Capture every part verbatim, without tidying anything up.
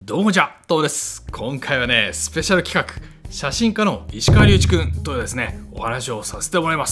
どうもじゃ、どうもです。今回はね、スペシャル企画、写真家の石川隆一くんとですね、お話をさせてもらいます。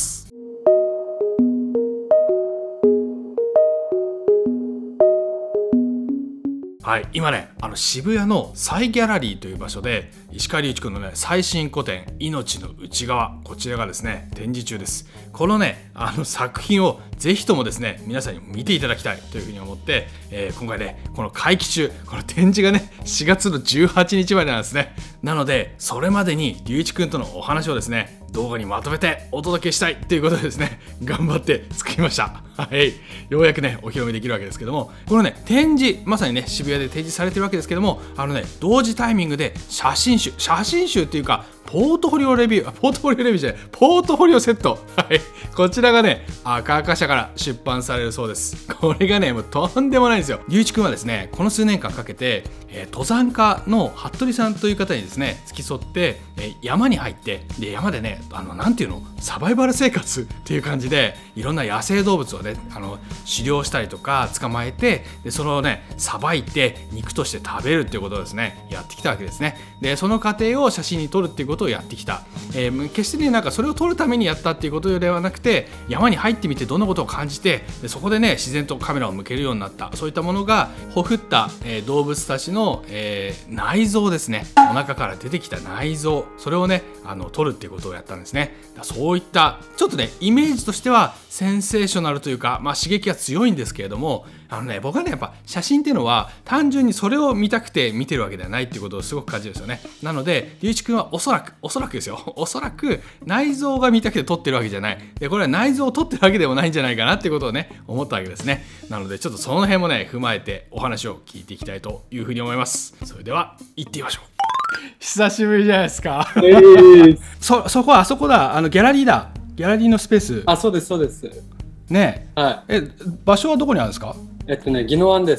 はい、今ね、あの渋谷のサイギャラリーという場所で石川隆一くんのね最新個展「命の内側」こちらがですね展示中です。このねあの作品をぜひともですね皆さんに見ていただきたいというふうに思って、えー、今回ねこの会期中この展示がねしがつのじゅうはちにちまでなんですね。なのでそれまでに隆一くんとのお話をですね動画にまとめてお届けしたいということでですね頑張って作りました。はい、ようやくねお披露目できるわけですけども、このね展示まさにね渋谷で展示されてるわけですけども、あのね同時タイミングで写真集写真集っていうかポートフォリオレビュー、ポートフォリオレビューじゃない、ポートフォリオセット、はい、こちらがね赤赤社から出版されるそうです。これがねもうとんでもないんですよ。隆一くんはですねこの数年間かけて、えー、登山家の服部さんという方にですね付き添って、えー、山に入ってで山でねあのなんていうのサバイバル生活っていう感じでいろんな野生動物をねあの狩猟したりとか捕まえてでそれをねさばいて肉として食べるっていうことをですねやってきたわけですね。でその過程を写真に撮るっていうことをやってきた、えー、決してねなんかそれを撮るためにやったっていうことではなくて山に入ってみてどんなことを感じてでそこでね自然とカメラを向けるようになった、そういったものがほふった、えー、動物たちの、えー、内臓ですね。お腹から出てきた内臓、それをねあの撮るっていうことをやったんですね。だそういったちょっとねイメージとしてはセンセーショナルというか、まあ、刺激が強いんですけれども、あのね僕はねやっぱ写真っていうのは単純にそれを見たくて見てるわけではないっていうことをすごく感じるんですよね。なので隆一くんはおそらくおそらくですよおそらく内臓が見たくて撮ってるわけじゃないで、これは内臓を撮ってるわけでもないんじゃないかなっていうことをね思ったわけですね。なのでちょっとその辺もね踏まえてお話を聞いていきたいというふうに思います。それでは行ってみましょう。久しぶりじゃないですか。えー、そそこはあそこだ、あのギャラリーだ、ギャラリーのスペース。 あ、そうですそうですね。 はい。 え、場所はどこにあるんですか？ えっとね、宜野湾です。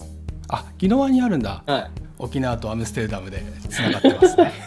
あ、宜野湾にあるんだ。 はい。 沖縄とアムステルダムでつながってますね。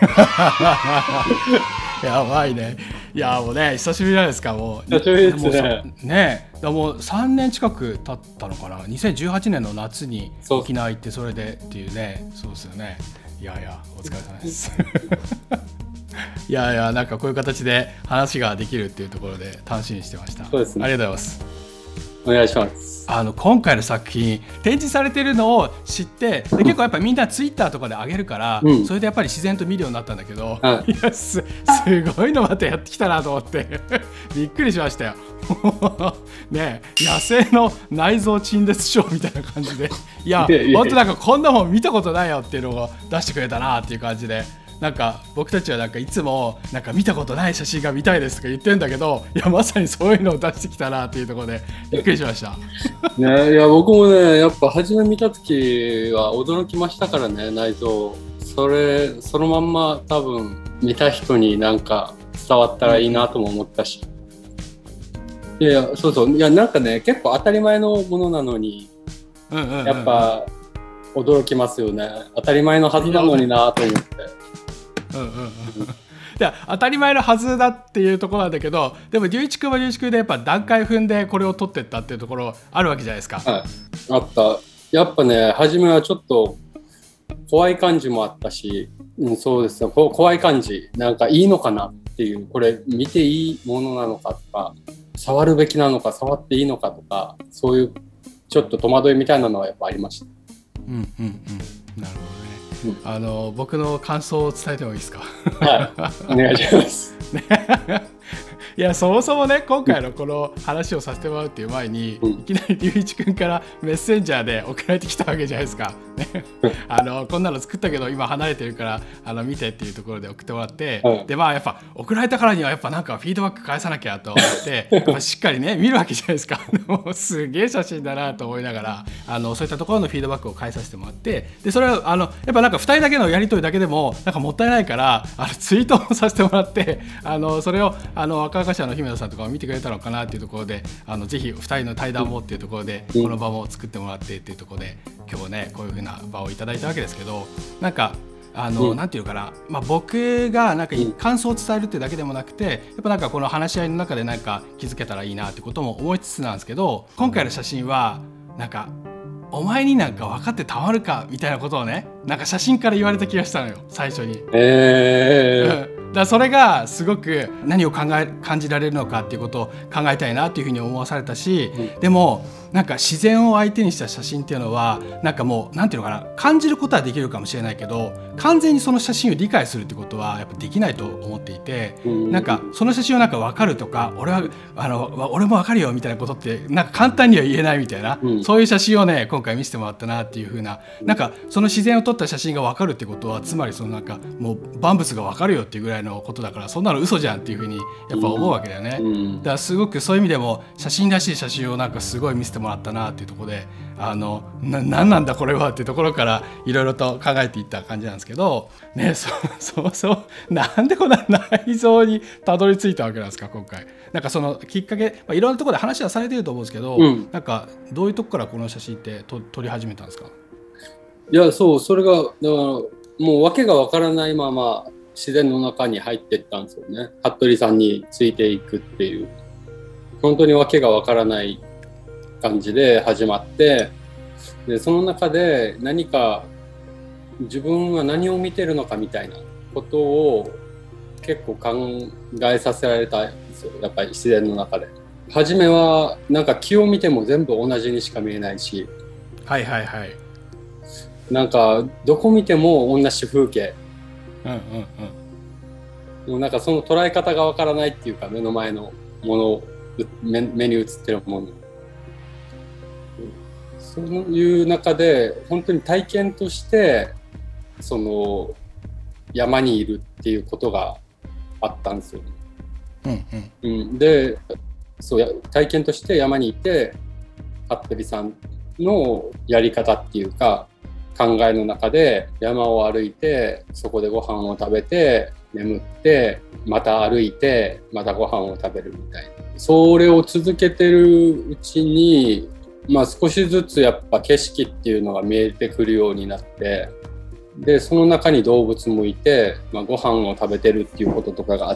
やばいね。いやもうね久しぶりなんですか。もう久しぶりですね。 ねえ、だもうさんねん近く経ったのかな。にせんじゅうはちねんの夏に沖縄行ってそれでっていうね。そうですよね。いやいやお疲れ様です。いやいやなんかこういう形で話ができるっていうところで楽しみにしてました。 そうですね。 ありがとうございます。 お願いします。あの今回の作品展示されてるのを知ってで結構やっぱみんなツイッターとかで上げるから、うん、それでやっぱり自然と見るようになったんだけど、はい、いや す, すごいのまたやってきたなと思ってびっくりしましたよ。ねえ野生の内臓陳列ショーみたいな感じでいや本当なんかこんなもん見たことないよっていうのを出してくれたなっていう感じで。なんか僕たちはなんかいつもなんか見たことない写真が見たいですとか言ってるんだけど、いやまさにそういうのを出してきたなっていうところでびっくりしました。 ね、いや僕もねやっぱ初め見た時は驚きましたからね、内臓それそのまんま多分見た人になんか伝わったらいいなとも思ったし、いやいやそうそういやなんかね結構当たり前のものなのに、うんうんうんうん、やっぱ驚きますよね。当たり前のはずなのになと思って。 うんうんうん、いや当たり前のはずだっていうところなんだけど、でも隆一くんは隆一くんでやっぱ段階踏んでこれを取ってったっていうところあるわけじゃないですか。 はい、あった。やっぱね初めはちょっと怖い感じもあったし、うん、そうですね怖い感じなんかいいのかなっていう、これ見ていいものなのかとか触るべきなのか触っていいのかとかそういうちょっと戸惑いみたいなのはやっぱありました。 うんうんうん、なるほどね。あの僕の感想を伝えてもいいですか？ はい、お願いします。 いやそもそもね今回のこの話をさせてもらうっていう前に、うん、いきなり隆一くんからメッセンジャーで送られてきたわけじゃないですか。ね、あのこんなの作ったけど今離れてるからあの見てっていうところで送ってもらって、うん、でまあやっぱ送られたからにはやっぱなんかフィードバック返さなきゃと思ってしっかりね見るわけじゃないですか。もうすげえ写真だなと思いながらあのそういったところのフィードバックを返させてもらって、でそれはあのやっぱなんかふたりだけのやり取りだけでもなんかもったいないからあのツイートもさせてもらってあのそれをあの赤赤社の姫野さんとかも見てくれたのかなっていうところであのぜひふたりの対談もっていうところで、うん、この場も作ってもらってっていうところで今日ねこういう風な場をいただいたわけですけど、なんかあの、うん、なんていうかな、まあ、僕がなんか感想を伝えるってだけでもなくてやっぱなんかこの話し合いの中でなんか気づけたらいいなってことも思いつつなんですけど、今回の写真はなんかお前になんか分かってたまるかみたいなことをねなんか写真から言われた気がしたのよ最初に。 えーうんだからそれがすごく何を考え感じられるのかっていうことを考えたいなっていうふうに思わされたし、うん、でもなんか自然を相手にした写真っていうのはなんかもうなんていうのかな感じることはできるかもしれないけど完全にその写真を理解するってことはやっぱできないと思っていて、うん、なんかその写真をなんか分かるとか俺はあの俺も分かるよみたいなことってなんか簡単には言えないみたいな、うん、そういう写真をね今回見せてもらったなっていうふうななんかその自然を撮った写真が分かるってことはつまりそのなんかもう万物が分かるよっていうぐらいのことだからそんなの嘘じゃんっていうふうにやっぱ思うわけだよね、うん、だからすごくそういう意味でも写真らしい写真をなんかすごい見せてもらったなっていうところであのな何なんだこれはっていうところからいろいろと考えていった感じなんですけどねそそうそうなんでこんな内臓にたどり着いたわけなんですか今回。なんかそのきっかけ、まあ、いろんなところで話はされてると思うんですけど、うん、なんかどういうとこからこの写真ってと撮り始めたんですか？ いやそうそれがだからもう訳がわからないまま自然の中に入っていったんですよね。服部さんについていくっていう本当に訳がわからない感じで始まってでその中で何か自分は何を見てるのかみたいなことを結構考えさせられたんですよやっぱり自然の中で。初めはなんか木を見ても全部同じにしか見えないしはいはいはいなんかどこ見ても同じ風景うんうんうんもうなんかその捉え方がわからないっていうか目の前のもの目, 目に映ってるものそういう中で本当に体験としてその山にいるっていうことがあったんですよ、うんうんうん、でそう体験として山にいて服部さんのやり方っていうか考えの中で山を歩いてそこでご飯を食べて眠ってまた歩いてまたご飯を食べるみたいなそれを続けてるうちに、まあ、少しずつやっぱ景色っていうのが見えてくるようになってでその中に動物もいて、まあ、ご飯を食べてるっていうこととかがあって、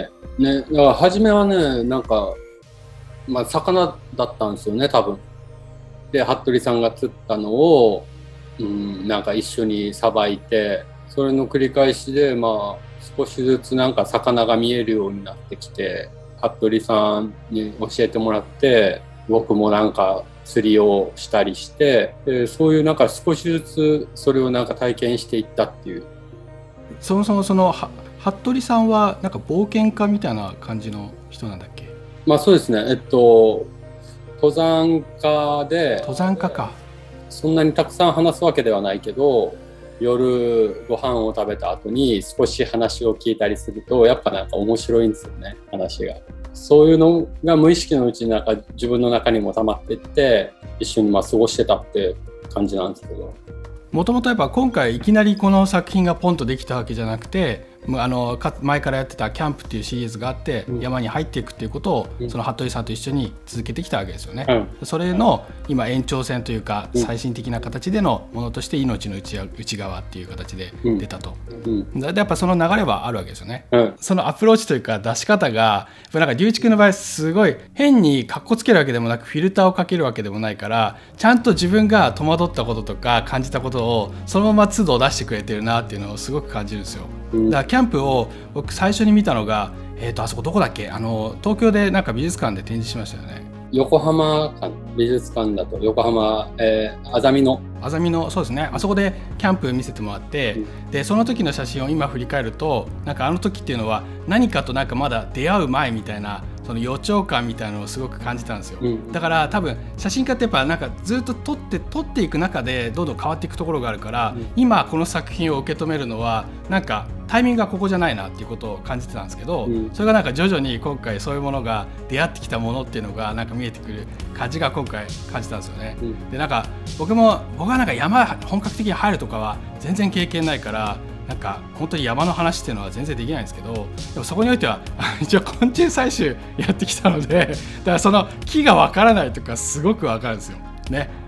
ね、だから初めはねなんか、まあ、魚だったんですよね多分。で服部さんが釣ったのを、うん、なんか一緒にさばいてそれの繰り返しで、まあ、少しずつなんか魚が見えるようになってきて服部さんに教えてもらって僕もなんか釣りをしたりしてでそういうなんか少しずつそれをなんか体験していったっていう。 そもそもその服部さんはなんか冒険家みたいな感じの人なんだっけ？ まあそうですねえっと登山家で登山家かそんなにたくさん話すわけではないけど夜ご飯を食べた後に少し話を聞いたりするとやっぱなんか面白いんですよね話が。そういうのが無意識のうちになんか自分の中にも溜まっていって一緒にまあ過ごしてたって感じなんですけどもともとやっぱ今回いきなりこの作品がポンとできたわけじゃなくてあの前からやってたキャンプっていうシリーズがあって、うん、山に入っていくっていうことを、うん、その服部さんと一緒に続けてきたわけですよね、うん、それの今延長線というか、うん、最新的な形でのものとして命の内内側っていう形で出たと、うんうん、でやっぱその流れはあるわけですよね、うん、そのアプローチというか出し方がなんか龍一君の場合すごい変にカッコつけるわけでもなくフィルターをかけるわけでもないからちゃんと自分が戸惑ったこととか感じたことをそのまま都度出してくれてるなっていうのをすごく感じるんですよ。だからキャンプを僕最初に見たのが、えーとあそこどこだっけあの東京でなんか美術館で展示しましたよね。 横浜美術館だと横浜、えー、あざみのあざみのそうですねあそこでキャンプ見せてもらって、うん、でその時の写真を今振り返るとなんかあの時っていうのは何かとなんかまだ出会う前みたいなその予兆感みたいなのをすごく感じたんですよ、うん、だから多分写真家ってやっぱなんかずっと撮って撮っていく中でどんどん変わっていくところがあるから、うん、今この作品を受け止めるのはなんかタイミングがここじゃないなっていうことを感じてたんですけど、うん、それがなんか徐々に今回そういうものが出会ってきたものっていうのがなんか見えてくる感じが今回感じたんですよね、うん、でなんか僕も僕はなんか山本格的に入るとかは全然経験ないからなんか本当に山の話っていうのは全然できないんですけどでもそこにおいては一応昆虫採集やってきたのでだからその木がわからないとかすごくわかるんですよね。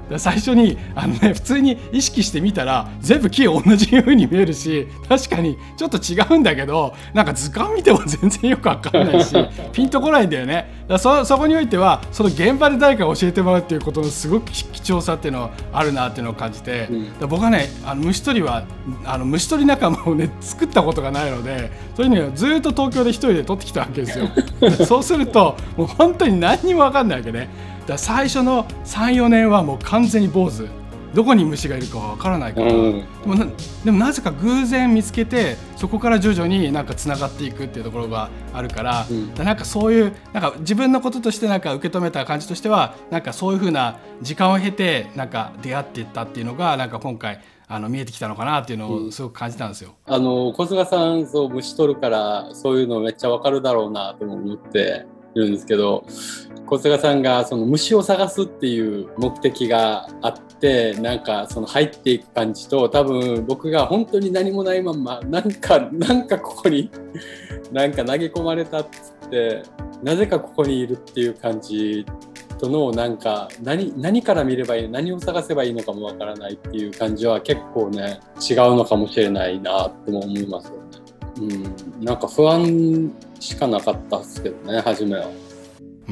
ら最初にあの、ね、普通に意識してみたら全部木同じように見えるし、確かにちょっと違うんだけど、なんか図鑑見ても全然よく分かんないしピンとこないんだよね。だから そ, そこにおいてはその現場で誰か教えてもらうっていうことのすごく貴重さっていうのあるなっていうのを感じて、うん、だ僕はねあの虫取りはあの虫取り仲間をね作ったことがないので、そういうのをずっと東京で一人で取ってきたわけですよそうするともう本当に何にも分かんないわけね。だから最初の さん,よ 年はもう完全に坊主、どこに虫がいるかわからないから、うん、でも な, でもなぜか偶然見つけてそこから徐々になんかつながっていくっていうところがあるから、うん、だなんかそういうなんか自分のこととしてなんか受け止めた感じとしては、なんかそういう風な時間を経てなんか出会っていったっていうのがなんか今回あの見えてきたのかなっていうのをすごく感じたんですよ。 うん、あの小菅さんそう虫取るからそういうのめっちゃわかるだろうなと思っているんですけど、小菅さんがその虫を探すっていう目的があってなんかその入っていく感じと、多分僕が本当に何もないまんまなんかなんかここになんか投げ込まれたっつってなぜかここにいるっていう感じとのなんか 何, 何から見ればいい何を探せばいいのかもわからないっていう感じは結構ね違うのかもしれないなっても思いますよね。うん、なんか不安しかなかったですけどね初めは。うん、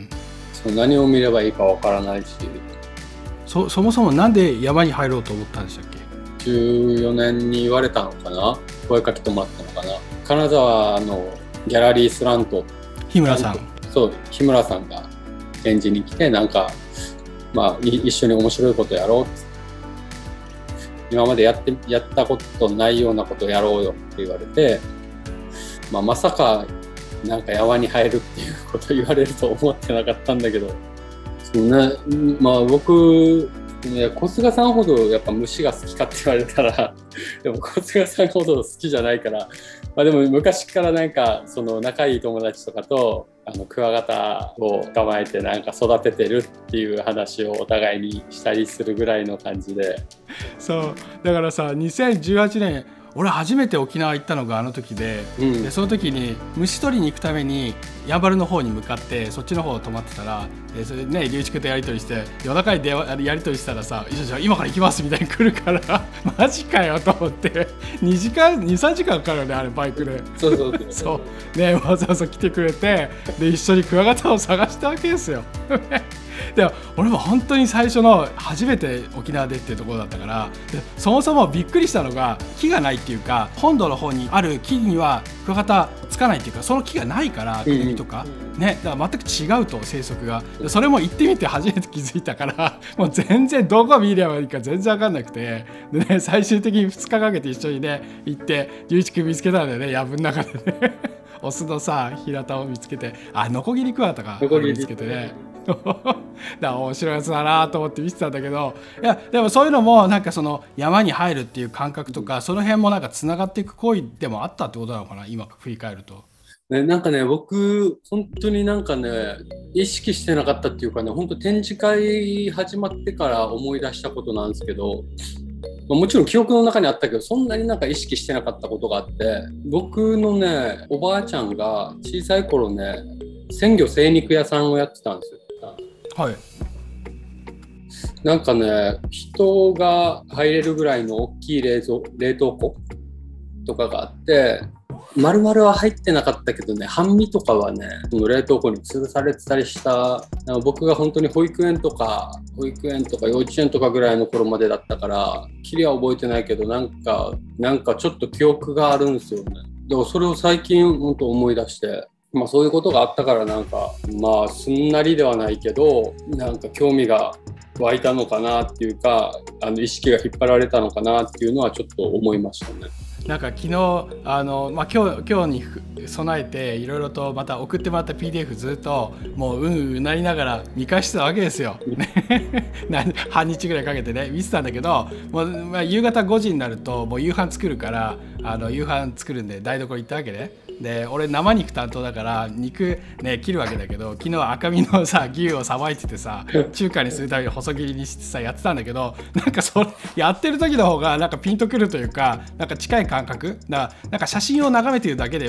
そ何を見ればいいかわからないし、 そ, そもそもなんで山に入ろうと思ったんでしたっけ？ じゅうよねんに言われたのかな、声かけてもらったのかな。金沢のギャラリースラント、 日村さん、 そう日村さんが展示に来てなんか、まあ、一緒に面白いことやろうって、今までやって、やったことないようなことをやろうよって言われて、まあ、まさかなんか山に入るっていうことを言われると思ってなかったんだけど、そうね、まあ僕、ね、小菅さんほどやっぱ虫が好きかって言われたらでも小菅さんほど好きじゃないから、まあ、でも昔からなんかその仲いい友達とかとあのクワガタを捕まえてなんか育ててるっていう話をお互いにしたりするぐらいの感じで。 そうだからさにせんじゅうはちねん俺初めて沖縄行ったのがあの時 で,、うん、でその時に虫取りに行くためにやんばるの方に向かってそっちの方を泊まってたら、でそれね龍一君とやり取りして夜中にやり取りしたらさ、じゃあ今から行きますみたいに来るからマジかよと思ってにじかんにさんじかんかかるよねあれバイクで。 そうそうそうそうね、わざわざ来てくれてで一緒にクワガタを探したわけですよでも俺も本当に最初の初めて沖縄でっていうところだったから、でそもそもびっくりしたのが木がないっていうか、本土の方にある木にはクワガタつかないっていうか、その木がないからクルミとか、うん、ね、だから全く違うと生息が。それも行ってみて初めて気づいたからもう全然どこ見ればいいか全然分かんなくて、で、ね、最終的にふつかかけて一緒にね行って龍一君見つけたんだよね、藪の中でねオスのさ平田を見つけて、あノコギリクワガタが見つけてねだから面白いやつだなと思って見てたんだけど、いやでもそういうのもなんかその山に入るっていう感覚とかその辺もなんかつながっていく行為でもあったってことなのかな、今振り返ると。 ね、なんかね僕本当になんかね意識してなかったっていうかね、本当展示会始まってから思い出したことなんですけど、もちろん記憶の中にあったけどそんなになんか意識してなかったことがあって、僕のねおばあちゃんが小さい頃ね鮮魚精肉屋さんをやってたんですよ。 はい、 なんかね人が入れるぐらいの大きい冷蔵、冷凍庫とかがあって、丸々は入ってなかったけどね、半身とかはねその冷凍庫に吊るされてたりした。僕が本当に保育園とか保育園とか幼稚園とかぐらいの頃までだったからきりは覚えてないけど、なんかなんかちょっと記憶があるんですよね。でもそれを最近本当思い出して、まあ、そういうことがあったからなんかまあすんなりではないけどなんか興味が湧いたのかなっていうか、あの意識が引っ張られたのかなっていうのはちょっと思いましたね。 なんか昨日あの、まあ、今日、今日に備えていろいろとまた送ってもらった ピーディーエフ ずっともううんうなりながら見返してたわけですよ半日ぐらいかけてね見てたんだけど、もう、まあ、夕方ごじになるともう夕飯作るからあの夕飯作るんで台所行ったわけね。で俺生肉担当だから肉ね切るわけだけど、昨日赤身のさ牛をさばいててさ中華にするために細切りにしてさやってたんだけど、なんかそれやってる時の方がなんかピンとくるというか、なんか近い感覚だ、なんか写真を眺めてるだけではなん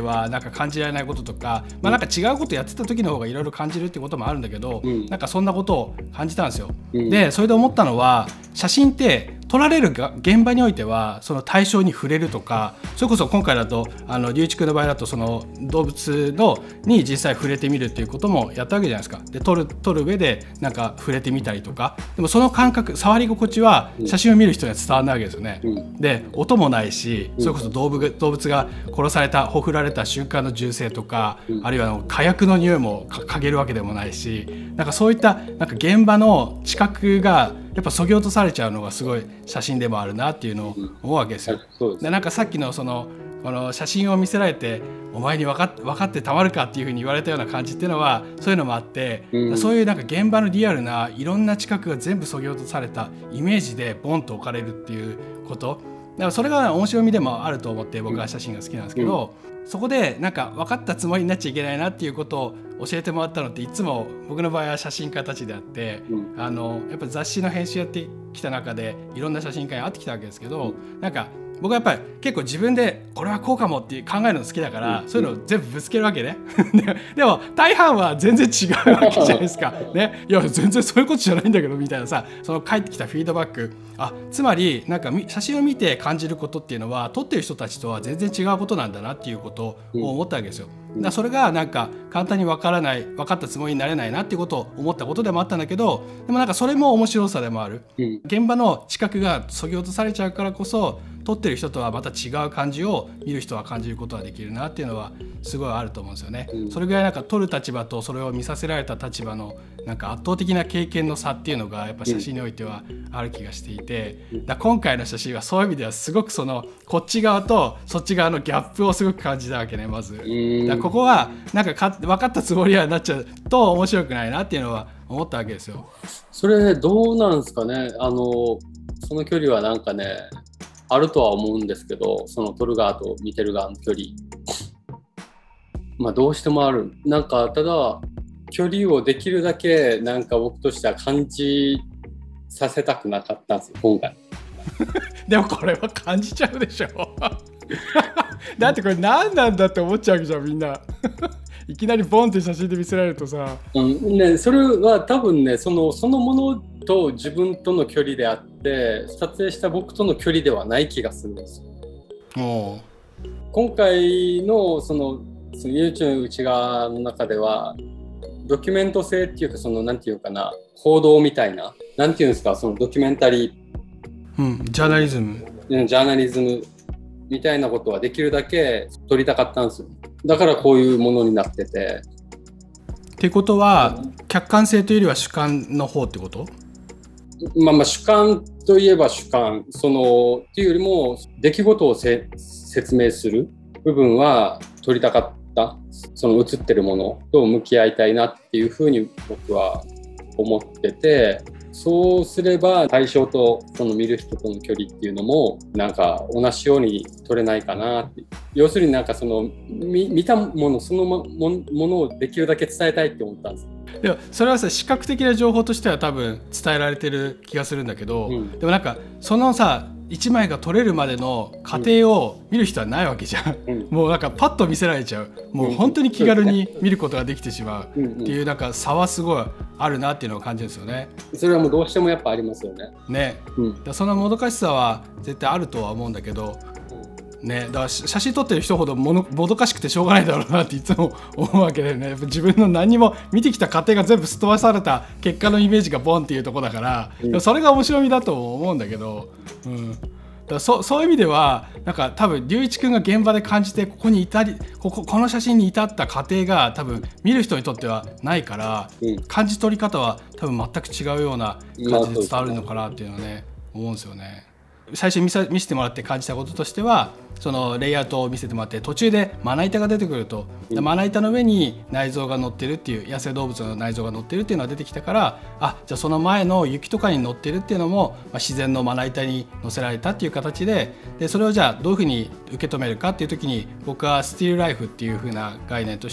なんか感じられないこととか、まあ、なんか違うことやってた時の方がいろいろ感じるってこともあるんだけど、うん、なんかそんなことを感じたんですよ。うん、でそれで思ったのは、写真って撮られるが現場においてはその対象に触れるとか、それこそ今回だとあの龍一君の場合だとその動物のに実際触れてみるっていうこともやったわけじゃないですか。で撮る撮る上でなんか触れてみたりとか、でもその感覚、触り心地は写真を見る人には伝わらないわけですよね。うん、で音もないし、それこそ動物動物が殺されたほふられた瞬間の銃声とか、うん、あるいは火薬の匂いも嗅げるわけでもないし、なんかそういったなんか現場の知覚がやっぱ削ぎ落とされちゃうのがすごい写真でもあるなっていうのを思うわけですよ。うん、でなんかさっきのそのこの写真を見せられてお前に分かっ、分かってたまるかっていうふうに言われたような感じっていうのはそういうのもあって、うん、そういうなんか現場のリアルないろんな知覚が全部削ぎ落とされたイメージでボンと置かれるっていうこと、だからそれが面白みでもあると思って僕は写真が好きなんですけど、うん、そこでなんか分かったつもりになっちゃいけないなっていうことを教えてもらったのっていつも僕の場合は写真家たちであって、うん、あのやっぱ雑誌の編集やってきた中でいろんな写真家に会ってきたわけですけど、うん、なんか僕はやっぱり結構自分でこれはこうかもって考えるの好きだから、うん、そういうのを全部ぶつけるわけねでも大半は全然違うわけじゃないですかね。いや全然そういうことじゃないんだけどみたいなさ、その返ってきたフィードバック、あつまりなんか写真を見て感じることっていうのは撮ってる人たちとは全然違うことなんだなっていうことを思ったわけですよ。だからそれがなんか簡単に分からない、分かったつもりになれないなっていうことを思ったことでもあったんだけど、でもなんかそれも面白さでもある、うん、現場の知覚が削ぎ落とされちゃうからこそ撮ってる人とはまた違う感じを見る人は感じることができるなっていうのはすごいあると思うんですよね。うん、それぐらいなんか撮る立場とそれを見させられた立場のなんか圧倒的な経験の差っていうのがやっぱ写真においてはある気がしていて、だ今回の写真はそういう意味ではすごくそのこっち側とそっち側のギャップをすごく感じたわけね。まずだここはなんかか分かったつもりはなっちゃうと面白くないなっていうのは思ったわけですよ。 それね、どうなんですかね。あのその距離はなんかねあるとは思うんですけど、その撮る側と見てる側の距離、まあどうしてもある。なんかただ距離をできるだけなんか僕としては感じさせたくなかったんですよ今回でもこれは感じちゃうでしょだってこれ何なんだって思っちゃうじゃんみんないきなりボンって写真で見せられるとさ、 うんね、それは多分ねそのそのものと自分との距離であって撮影した僕との距離ではない気がするんですよ。お今回のそのその YouTube の内側の中ではドキュメント性っていうかそのなんていうかな報道みたいななんていうんですかそのドキュメンタリー、うん、ジャーナリズムジャーナリズムみたいなことはできるだけ撮りたかったんですよ。だからこういうものになってて。 ってことは客観性というよりは主観の方ってこと？ まあまあ主観といえば主観そのっていうよりも出来事をせ説明する部分は撮りたかったその映ってるものと向き合いたいなっていうふうに僕は思ってて、そうすれば対象とその見る人との距離っていうのもなんか同じように撮れないかなって。要するになんかその 見, 見たものそのものをできるだけ伝えたいって思ったんです。 でもそれはさ視覚的な情報としては多分伝えられてる気がするんだけど、うん、でもなんかそのさいちまいが撮れるまでの過程を見る人はないわけじゃん、うん、もうなんかパッと見せられちゃう、もう本当に気軽に見ることができてしまうっていうなんか差はすごいあるなっていうのを感じるんですよね。 それはもうどうしてもやっぱありますよね。 ね、うん、だそのもどかしさは絶対あるとは思うんだけどね、だから写真撮ってる人ほどものもどかしくてしょうがないだろうなっていつも思うわけでね。やっぱ自分の何も見てきた過程が全部すっ飛ばされた結果のイメージがボンっていうところだから、うん、それが面白みだと思うんだけど、うん、だから そ, そういう意味ではなんか多分龍一君が現場で感じてここに至り こ, こ, この写真に至った過程が多分見る人にとってはないから、うん、感じ取り方は多分全く違うような感じで伝わるのかなっていうのはね思うんですよね。最初に 見, さ見せてもらって感じたこととしてはそのレイアウトを見せてもらって途中でまな板が出てくると、うん、まな板の上に内臓が乗ってるっていう野生動物の内臓が乗ってるっていうのが出てきたから、あじゃあその前の雪とかに乗ってるっていうのも、まあ、自然のまな板に乗せられたっていう形 で, でそれをじゃあどういうふうに受け止めるかっていう時に僕はスティールライフっていうふうな概念として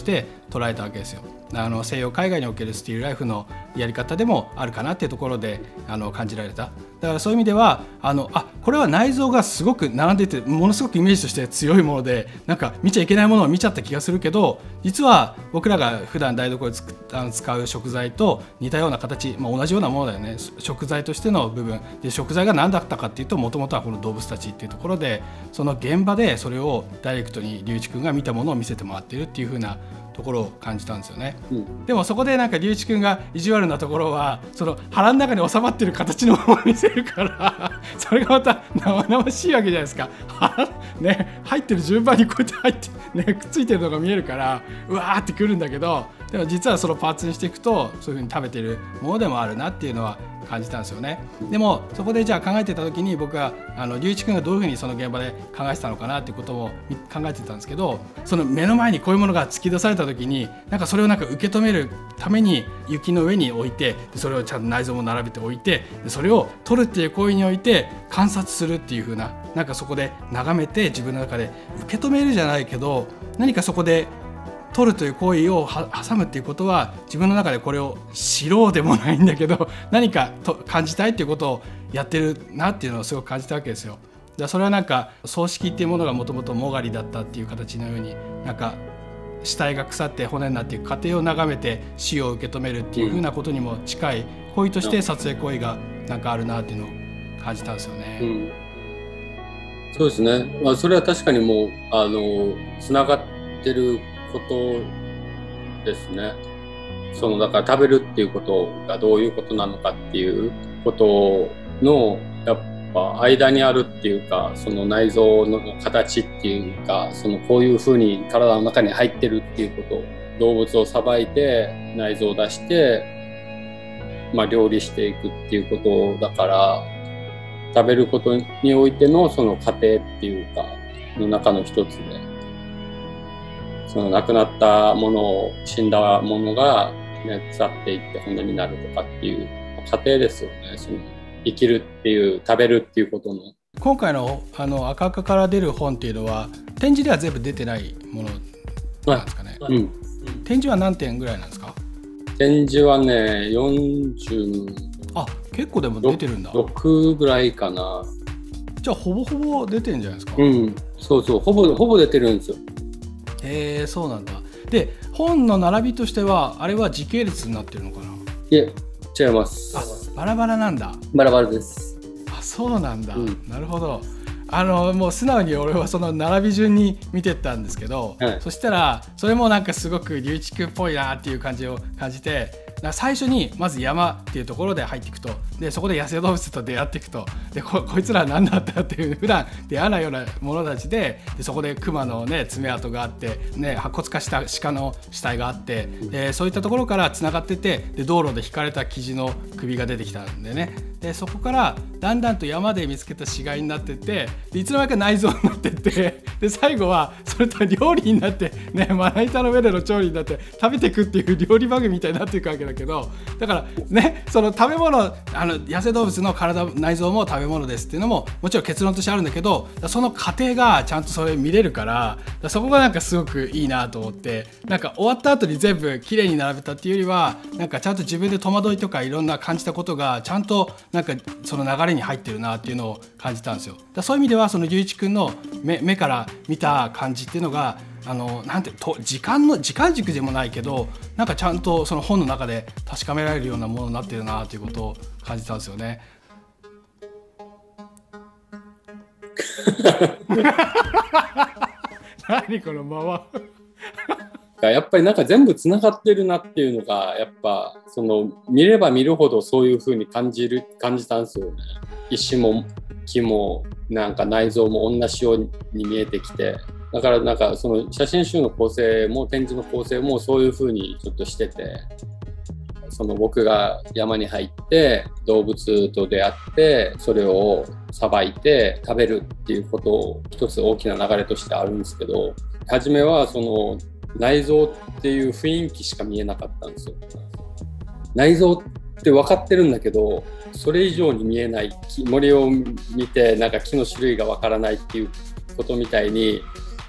捉えたわけですよ。あの西洋海外におけるスティールライフのやり方でもあるかなっていうところであの感じられた。だからそういう意味ではあのあこれは内臓がすごく並んでてものすごくイメージとして強いものでなんか見ちゃいけないものを見ちゃった気がするけど、実は僕らが普段台所でつくあの使う食材と似たような形、まあ、同じようなものだよね。食材としての部分で食材が何だったかっていうともともとはこの動物たちっていうところでその現場でそれをダイレクトに龍一君が見たものを見せてもらっているっていう風なところを感じたんですよね、うん、でもそこでなんか龍一君が意地悪なところはその腹の中に収まってる形のものを見せるからそれがまた生々しいわけじゃないですかね、入ってる順番にこうやって入って、ね、くっついてるのが見えるからうわーってくるんだけど、でも実はそのパーツにしていくとそういう風に食べてるものでもあるなっていうのは感じたんですよね。でもそこでじゃあ考えてた時に僕はあの龍一君がどういうふうにその現場で考えてたのかなっていうことを考えてたんですけど、その目の前にこういうものが突き出された時になんかそれをなんか受け止めるために雪の上に置いてそれをちゃんと内臓も並べて置いてそれを取るっていう行為において観察するっていう風ななんかそこで眺めて自分の中で受け止めるじゃないけど何かそこで取るという行為を挟むっていうことは自分の中でこれを知ろうでもないんだけど何かと感じたいっていうことをやってるなっていうのをすごく感じたわけですよ。だそれはなんか葬式っていうものがもともともがりだったっていう形のようになんか死体が腐って骨になっていく過程を眺めて死を受け止めるっていうふうなことにも近い行為として撮影行為がなんかあるなっていうのを感じたんですよね。うん、 そうですね、まあ、それは確かにもうあのつながってることですね。そのだから食べるっていうことがどういうことなのかっていうことのやっぱ間にあるっていうか、その内臓の形っていうか、そのこういうふうに体の中に入ってるっていうこと、動物をさばいて内臓を出して、まあ、料理していくっていうことだから、食べることにおいてのその過程っていうかの中の一つで。その亡くなったものを死んだものが、ね、腐っていって骨になるとかっていう過程ですよね。その生きるっていう食べるっていうことの今回のあの赤赤から出る本っていうのは展示では全部出てないものなんですかね、はい、うん、展示は何点ぐらいなんですか？ 展示はねよんじゅうあ結構でも出てるんだ。 ろくぐらいかな。 じゃあほぼほぼ出てるんじゃないですか？ うんそうそうほぼほぼ出てるんですよ。 へえそうなんだ。で本の並びとしてはあれは時系列になってるのかな？ いえ違います。 あバラバラなんだ。 バラバラです。 あそうなんだ、うん、なるほど。あのもう素直に俺はその並び順に見てったんですけど、はい、そしたらそれもなんかすごく龍一君っぽいなっていう感じを感じて、最初にまず山っていうところで入っていくと、でそこで野生動物と出会っていくと、で こ, こいつらは何だったっていう普段出会わないようなものたち で, でそこでクマの、ね、爪痕があって、ね、白骨化した鹿の死体があって、でそういったところからつながってて、で道路で引かれたキジの首が出てきたんでね、でそこからだんだんと山で見つけた死骸になってって、でいつの間にか内臓になってって、で最後はそれと料理になって、ね、まな板の上での調理になって食べていくっていう料理番組みたいになっていくわけだけど、だからねその食べ物あの野生動物の体内臓も食べ物ですっていうのももちろん結論としてあるんだけど、その過程がちゃんとそれ見れるから、そこがなんかすごくいいなと思って、なんか終わった後に全部きれいに並べたっていうよりは、なんかちゃんと自分で戸惑いとかいろんな感じたことがちゃんとなんかその流れに入ってるなっていうのを感じたんですよ。だそういう意味ではその龍一君の 目, 目から見た感じっていうのがあのなんてと時間の時間軸でもないけど、なんかちゃんとその本の中で確かめられるようなものになってるなということを感じたんですよね。何この間はやっぱりなんか全部つながってるなっていうのがやっぱその見れば見るほどそういう風に感じる感じたんですよね。石も木もなんか内臓も同じように見えてきて、だからなんかその写真集の構成も展示の構成もそういう風にちょっとしてて、その僕が山に入って動物と出会ってそれをさばいて食べるっていうことを一つ大きな流れとしてあるんですけど、初めはその内臓っていう雰囲気しか見えなかったんですよ。内臓って分かってるんだけどそれ以上に見えない、森を見てなんか木の種類が分からないっていうことみたいに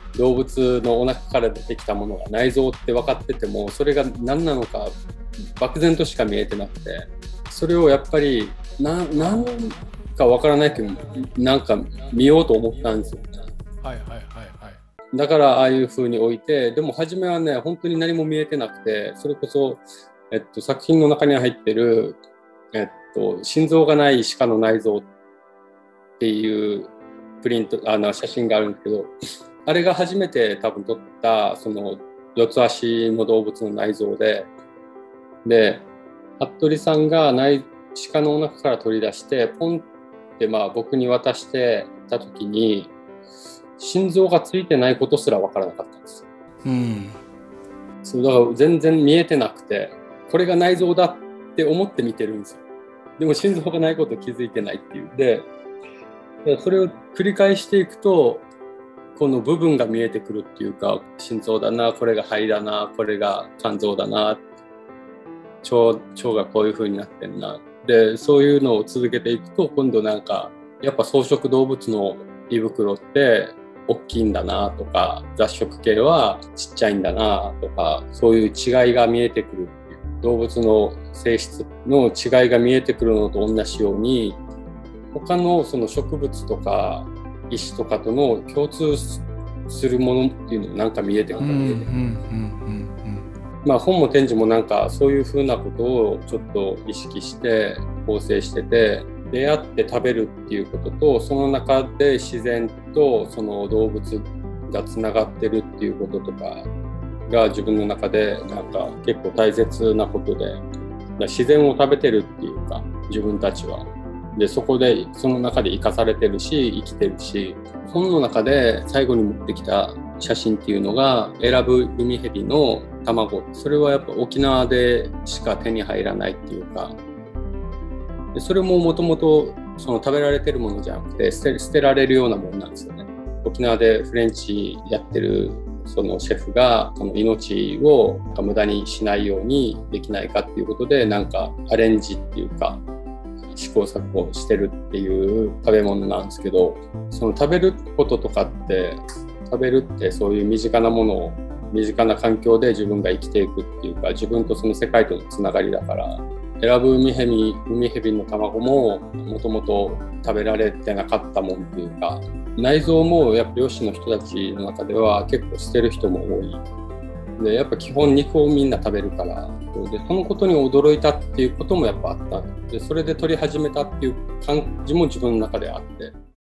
動物のお腹から出てきたものが内臓って分かってても、それが何なのか漠然としか見えてなくて、それをやっぱりななんか分からないけどなんか見ようと思ったんですよ。 はいはいはいはい。 だからああいう風に置いて、でも初めはね本当に何も見えてなくて、それこそ、えっと、作品の中に入ってる、えっと、心臓がない鹿の内臓っていうプリントあの写真があるんですけど、あれが初めて多分撮ったその四つ足の動物の内臓で、で服部さんが内鹿のお腹から取り出してポンってまあ僕に渡してた時に、心臓がついてないことすら分からなかったんですよ。 うん、 そうだから全然見えてなくて、これが内臓だって思って見てるんですよ。でも心臓がないこと気づいてないっていう。でそれを繰り返していくと、この部分が見えてくるっていうか、心臓だな、これが肺だな、これが肝臓だな、腸、腸がこういう風になってんな。でそういうのを続けていくと、今度なんかやっぱ草食動物の胃袋って大きいんだなとか、雑食系はちっちゃいんだなとか、そういう違いが見えてくるっていう、動物の性質の違いが見えてくるのと同じように、他のその植物とか石とかとの共通するものっていうのもなんか見えてくる。まあ本も展示もなんかそういうふうなことをちょっと意識して構成してて、出会って食べるっていうことと、その中で自然とその動物がつながってるっていうこととかが自分の中でなんか結構大切なことで、自然を食べてるっていうか自分たちは。でそこでその中で生かされてるし生きてるし、本の中で最後に持ってきた写真っていうのがエラブウミヘビの卵。それはやっぱ沖縄でしか手に入らないっていうか、でそれももともとその食べられてるものじゃなくて捨て、捨てられるようなものなんですよね。沖縄でフレンチやってるそのシェフがその命を無駄にしないようにできないかっていうことで、なんかアレンジっていうか試行錯誤してるっていう食べ物なんですけど、その食べることとかって食べるってそういう身近なものを身近な環境で自分が生きていくっていうか、自分とその世界とのつながりだから、選ぶウミヘビ、ウミヘビの卵ももともと食べられてなかったもんっていうか、内臓もやっぱ漁師の人たちの中では結構捨てる人も多い。でやっぱ基本肉をみんな食べるから、でそのことに驚いたっていうこともやっぱあった。でそれで取り始めたっていう感じも自分の中であって、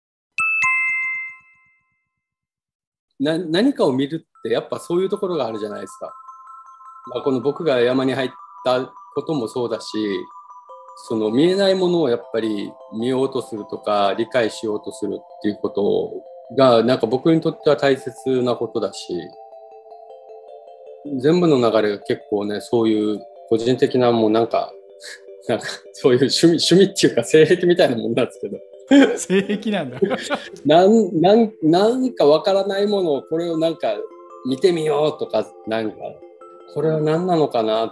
な何かを見るってやっぱそういうところがあるじゃないですか。まあ、この僕が山に入ったこともそうだし、その見えないものをやっぱり見ようとするとか理解しようとするっていうことがなんか僕にとっては大切なことだし、全部の流れが結構ね、そういう個人的なもうなんかなんかそういう趣味趣味っていうか性癖みたいなもんなんですけど性癖なんだなんなんなんかわからないものをこれをなんか見てみようとか、なんかこれは何なのかなって、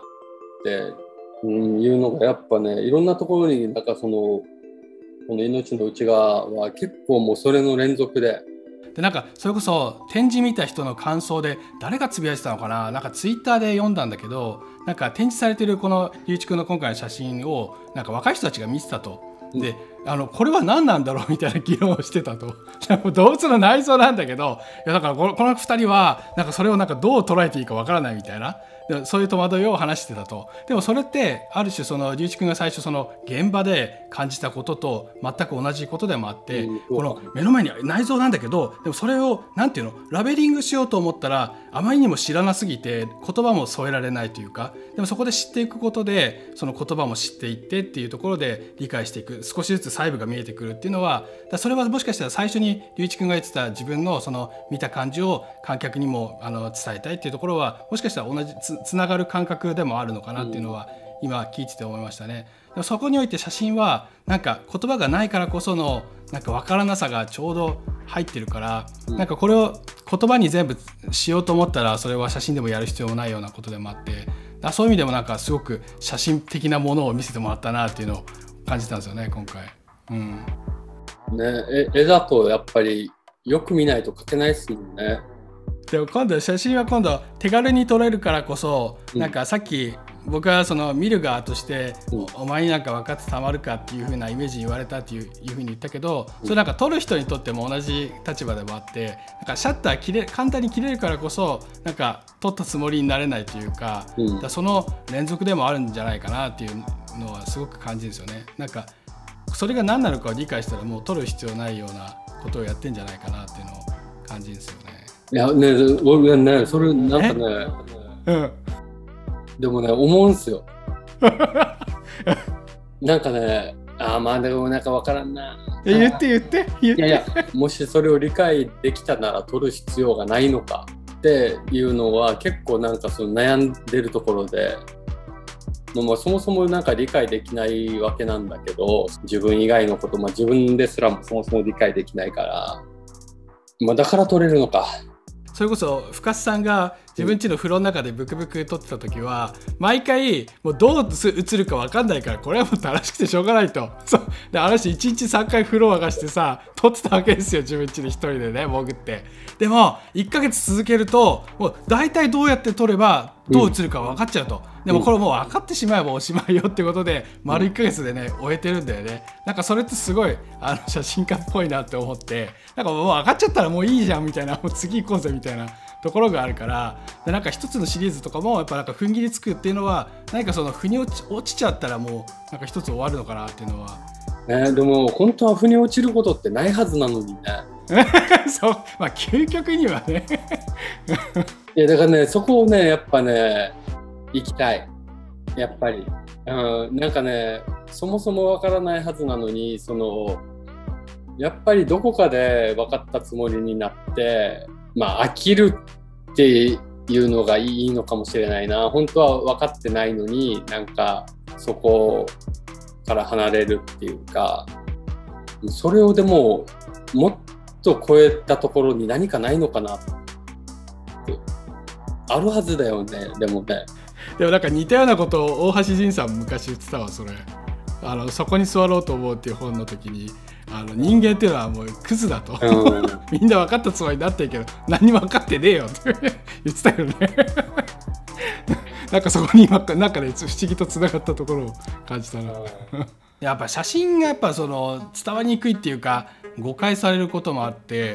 うん、いうのがやっぱね、いろんなところになんかそのこの命の内側は結構もうそれの連続で。 でなんかそれこそ展示見た人の感想で誰がつぶやいてたのかな、なんかツイッターで読んだんだけど、なんか展示されてるこの龍一君の今回の写真をなんか若い人たちが見てたと。であのこれは何なんだろうみたいな議論をしてたと。動物の内臓なんだけど、いやだからこの、このふたりはなんかそれをなんかどう捉えていいかわからないみたいな、でそういう戸惑いを話してたと。でもそれってある種その龍一君が最初その現場で感じたことと全く同じことでもあって、うん、この目の前に内臓なんだけど、でもそれをなんていうのラベリングしようと思ったらあまりにも知らなすぎて言葉も添えられないというか、でもそこで知っていくことでその言葉も知っていってっていうところで理解していく、少しずつ細部が見えてくるっていうのは、だそれはもしかしたら最初に龍一君が言ってた自分のその見た感じを観客にもあの伝えたいっていうところはもしかしたら同じ つ, つながる感覚でもあるのかなっていうのは、うん、今聞いてて思いましたね。でもそこにおいて写真はなんか言葉がないからこそのなんか分からなさがちょうど入ってるから、うん、なんかこれを言葉に全部しようと思ったらそれは写真でもやる必要もないようなことでもあって、だそういう意味でもなんかすごく写真的なものを見せてもらったなっていうのを感じたんですよね今回。うんね、絵だとやっぱりよく見ないと描けないですもんね。 でも今度写真は今度手軽に撮れるからこそ、 うん、 なんかさっき僕はその見る側として、うん、お前になんか分かってたまるかっていう風なイメージに言われたっていういう風に言ったけど、それなんか撮る人にとっても同じ立場でもあって、なんかシャッター切れ簡単に切れるからこそなんか撮ったつもりになれないというか、うん、だその連続でもあるんじゃないかなっていうのはすごく感じるんですよね。なんかそれが何なのかを理解したらもう撮る必要ないようなことをやってんじゃないかなっていうのを感じるんですよね。 いやね、俺ね、それなんかね、うん、でもね、思うんすよ。なんかね、ああまあでもなんかわからんな。 言って言って言って。 いやいや、もしそれを理解できたなら撮る必要がないのかっていうのは結構なんかその悩んでるところで、まあ、そもそもなんか理解できないわけなんだけど、自分以外のこと、まあ、自分ですらもそもそも理解できないから、まあ、だから撮れるのか。 それこそ深津さんが自分家の風呂の中でブクブク撮ってた時は毎回もうどう映るか分かんないから、これはもう正しくてしょうがないと。そうで、あの人いちにちさんかい風呂沸かしてさ撮ってたわけですよ、自分家で一人でね潜って。でもいっかげつ続けるともう大体どうやって撮ればどう映るか分かっちゃうと、うん、でもこれもう分かってしまえばおしまいよってことで丸いっかげつでね終えてるんだよね。なんかそれってすごいあの写真家っぽいなって思って、なんかもう分かっちゃったらもういいじゃんみたいな、もう次行こうぜみたいなところがあるから、でなんか一つのシリーズとかもやっぱなんか踏ん切りつくっていうのは何かその腑に落ち、落ちちゃったらもうなんか一つ終わるのかなっていうのは、 ね、でも本当は腑に落ちることってないはずなのにね。 そうまあ究極にはね。 いやだからね、そこをねやっぱね行きたい、やっぱり、うん、なんかねそもそもわからないはずなのに、そのやっぱりどこかで分かったつもりになってまあ飽きるっていうのがいいのかもしれないな。本当は分かってないのになんかそこから離れるっていうか、それをでももっと超えたところに何かないのかなってあるはずだよね。でもね、 でもなんか似たようなことを大橋仁さん昔言ってたわ。それあのそこに座ろうと思うっていう本の時に、あの人間っていうのはもうクズだと、うん、みんな分かったつもりになってるけど何も分かってねえよって言ってたよね。なんかそこになんかね不思議とつながったところを感じたな。やっぱ写真がやっぱその伝わりにくいっていうか誤解されることもあって、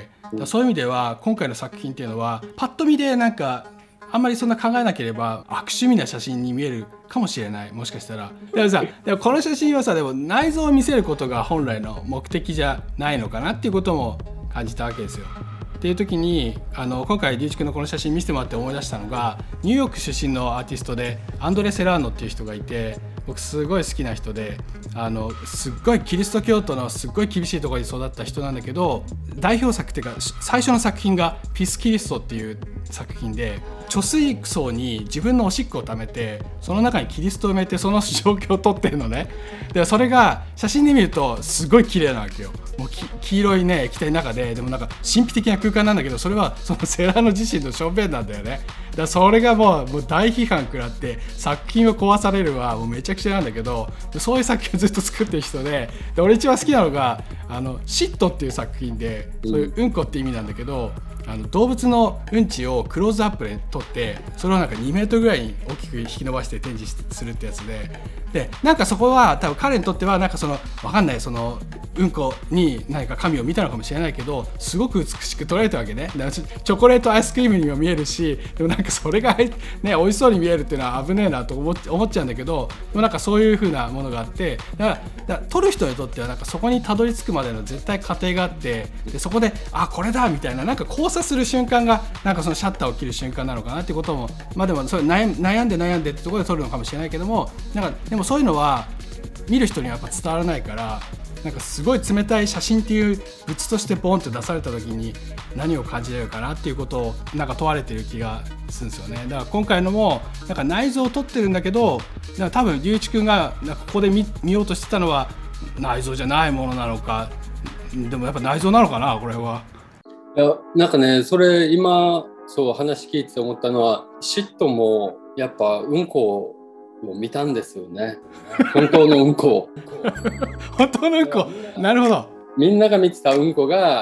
そういう意味では今回の作品っていうのはパッと見でなんかあんまりそんな考えなければ悪趣味な写真に見えるかもしれない。もしかしたらでもさ、でもこの写真はさ、でも内臓を見せることが本来の目的じゃないのかなっていうことも感じたわけですよ。っていう時にあの今回龍一君のこの写真見せてもらって思い出したのが、ニューヨーク出身のアーティストでアンドレ・セラーノっていう人がいて、僕すごい好きな人で、あのすっごいキリスト教徒のすっごい厳しいところに育った人なんだけど、代表作っていうか最初の作品が「ピス・キリスト」っていう作品で、貯水槽に自分のおしっこを溜めてその中にキリストを埋めてその状況を撮ってるのね。でそれが写真で見るとすごい綺麗なわけよ。もう黄色いね液体の中で、でもなんか神秘的な空間なんだけど、それはそのセラーノ自身の正面なんだよね。だからそれがもう、もう大批判食らって作品を壊されるはもうめちゃくちゃなんだけど、そういう作品をずっと作ってる人で、で俺一番好きなのがあのシットっていう作品で、そういううんこって意味なんだけど、あの動物のうんちをクローズアップで撮って、それをなんかにメートルぐらいに大きく引き伸ばして展示するってやつで、でなんかそこは多分彼にとってはなんかその分かんない、そのうんこに何か神を見たのかもしれないけど、すごく美しく撮られたわけね。チョコレートアイスクリームにも見えるし、でもなんかそれが、ね、美味しそうに見えるっていうのは危ねえなと思っ、思っちゃうんだけど、でもなんかそういう風なものがあって、だから、だから撮る人にとってはなんかそこにたどり着くまでの絶対過程があって、でそこであこれだみたいな、なんか交差する瞬間がなんかそのシャッターを切る瞬間なのかなっていうことも、まあでもそれ悩悩んで悩んでってところで撮るのかもしれないけども、なんかでもそういうのは見る人にはやっぱ伝わらないから、なんかすごい冷たい写真っていう物としてボンって出された時に何を感じれるかなっていうことをなんか問われてる気がするんですよね。だから今回のもなんか内臓を撮ってるんだけど、なんか多分龍一君がなんかここで 見, 見ようとしてたのは内臓じゃないものなのか、でもやっぱ内臓なのかなこれは。 いやなんかね、それ今そう話聞いて思ったのは、シットもやっぱうんこを見たんですよね。本当のうんこを。 本当のうんこ。なるほど。 みんなが見てたうんこが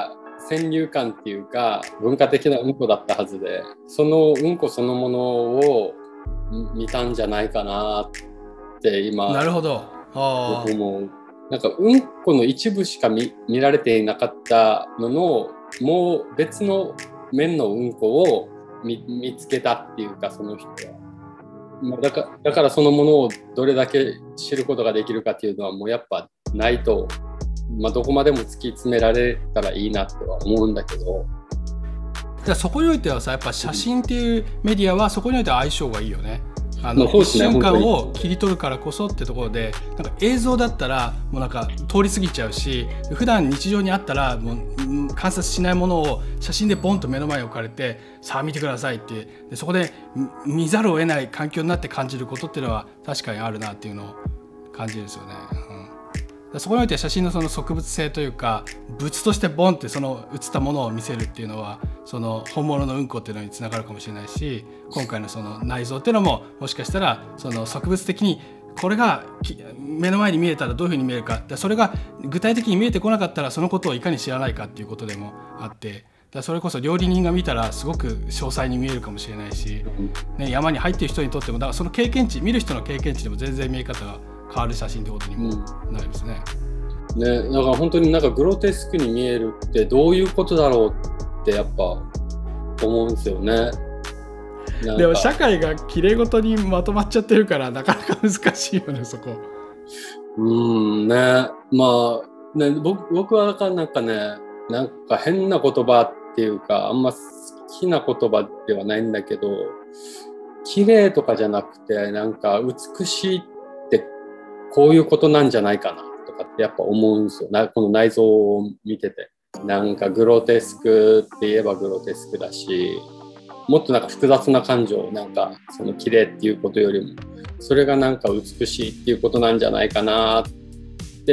先入観っていうか文化的なうんこだったはずで、そのうんこそのものを見たんじゃないかなって今なるほど。あ僕もなんかうんこの一部しか 見, 見られていなかったののもう別の面のうんこを 見, 見つけたっていうか、その人はだか, だからそのものをどれだけ知ることができるかっていうのはもうやっぱないと、まあ、どこまでも突き詰められたらいいなっては思うんだけど、 じゃあそこにおいてはさ、やっぱ写真っていうメディアはそこにおいては相性がいいよね。あの一瞬間を切り取るからこそってところで、なんか映像だったらもうなんか通り過ぎちゃうし、普段日常にあったらもう観察しないものを写真でボンと目の前に置かれて、さあ見てくださいって、でそこで見ざるを得ない環境になって感じることっていうのは確かにあるなっていうのを感じるんですよね。うん、そこにおいて写真のその植物性というか、物としてボンってその写ったものを見せるっていうのは、その本物のうんこっていうのにつながるかもしれないし、今回のその内臓っていうのももしかしたらその植物的にこれが目の前に見えたらどういうふうに見えるか、それが具体的に見えてこなかったらそのことをいかに知らないかっていうことでもあって、だそれこそ料理人が見たらすごく詳細に見えるかもしれないし、ね、山に入っている人にとってもだからその経験値、見る人の経験値でも全然見え方が変わる写真ってことにもなりますね。 うんね、だから本当になんかグロテスクに見えるってどういうことだろうってやっぱ思うんですよね。 でも社会がきれいごとにまとまっちゃってるからなかなか難しいよね、そこ。 うーんね、まあね、僕, 僕はだからなんかね、なんか変な言葉っていうかあんま好きな言葉ではないんだけど、綺麗とかじゃなくてなんか美しいってこういうことなんじゃないかなとかってやっぱ思うんですよ。なこの内臓を見てて、なんかグロテスクって言えばグロテスクだし、もっとなんか複雑な感情、なんかその綺麗っていうことよりもそれがなんか美しいっていうことなんじゃないかなって、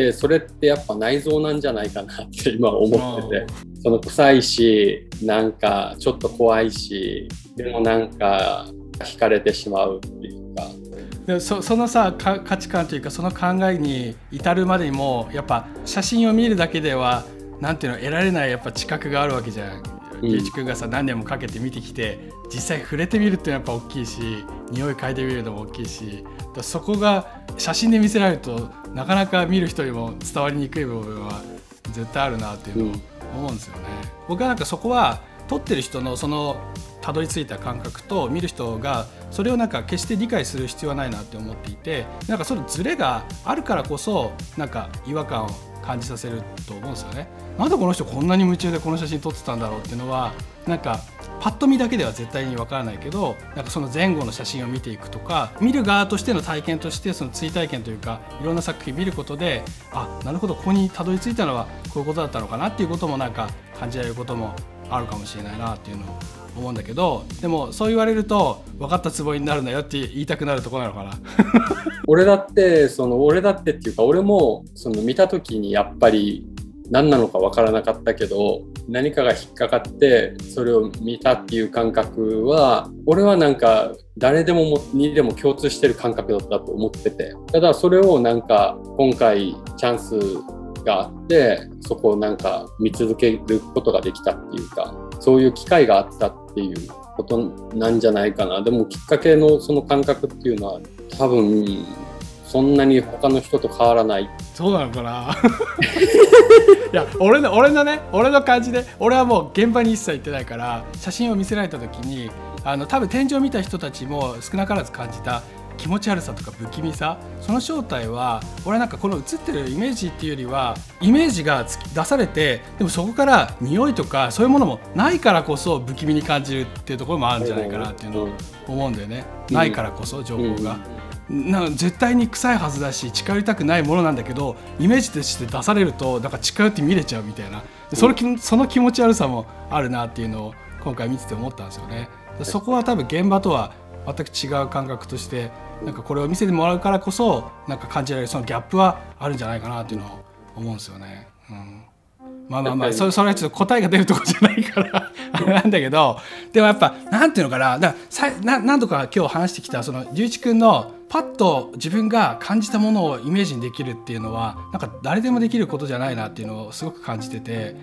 それってやっぱ内臓なんじゃないかなって今思ってて、その臭いしなんかちょっと怖いし、でもなんか惹かれてしまうっていうか、 で そ, そのさ価値観というかその考えに至るまでにもやっぱ写真を見るだけではなんていうの得られないやっぱ知覚があるわけじゃん。ゆういちくんがさ何年もかけて見てきて実際触れてみるっていうのはやっぱ大きいし、匂い嗅いでみるのも大きいし、だそこが写真で見せられるとなかなか見る人にも伝わりにくい部分は絶対あるなっていうのを思うんですよね。うん、僕はなんかそこは撮ってる人のそのたどり着いた感覚と見る人がそれをなんか決して理解する必要はないなって思っていて、なんかそのズレがあるからこそなんか違和感を感じさせると思うんですよね。なんでこの人こんなに夢中でこの写真撮ってたんだろうっていうのはなんかパッと見だけでは絶対にわからないけど、なんかその前後の写真を見ていくとか、見る側としての体験としてその追体験というかいろんな作品見ることで、あ、なるほどここにたどり着いたのはこういうことだったのかなっていうこともなんか感じられることもあるかもしれないなっていうのを思うんだけど、でもそう言われると分かったつもりになるなよって言いたくなるところなのかな。 俺だってその俺だってっていうか俺もその見た時にやっぱり何なのか分からなかったけど、何かが引っかかってそれを見たっていう感覚は俺はなんか誰でもにでも共通してる感覚だったと思ってて、ただそれをなんか今回チャンスがあってそこをなんか見続けることができたっていうか、そういう機会があったっていうことなんじゃないかな。でもきっかけのその感覚っていうのは多分そんなに他の人と変わらない。 そうなのかな。いや俺の俺のね俺の感じで、俺はもう現場に一切行ってないから写真を見せられた時にあの多分展示を見た人たちも少なからず感じた気持ち悪さとか不気味さ、その正体は俺はなんかこの写ってるイメージっていうよりはイメージが出されて、でもそこから匂いとかそういうものもないからこそ不気味に感じるっていうところもあるんじゃないかなっていうのを思うんだよね。ないからこそ情報がなんか絶対に臭いはずだし近寄りたくないものなんだけど、イメージとして出されるとなんか近寄って見れちゃうみたいな、その、その気持ち悪さもあるなっていうのを今回見てて思ったんですよね。そこは多分現場とは全く違う感覚としてなんかこれを見せてもらうからこそなんか感じられるそのギャップはあるんじゃないかなっていうのを思うんですよね。うん、まあまあまあそれ、それはちょっと答えが出るところじゃないからあれなんだけど、でもやっぱなんていうのかな、だからさな何度か今日話してきたその龍一君のパッと自分が感じたものをイメージにできるっていうのはなんか誰でもできることじゃないなっていうのをすごく感じてて、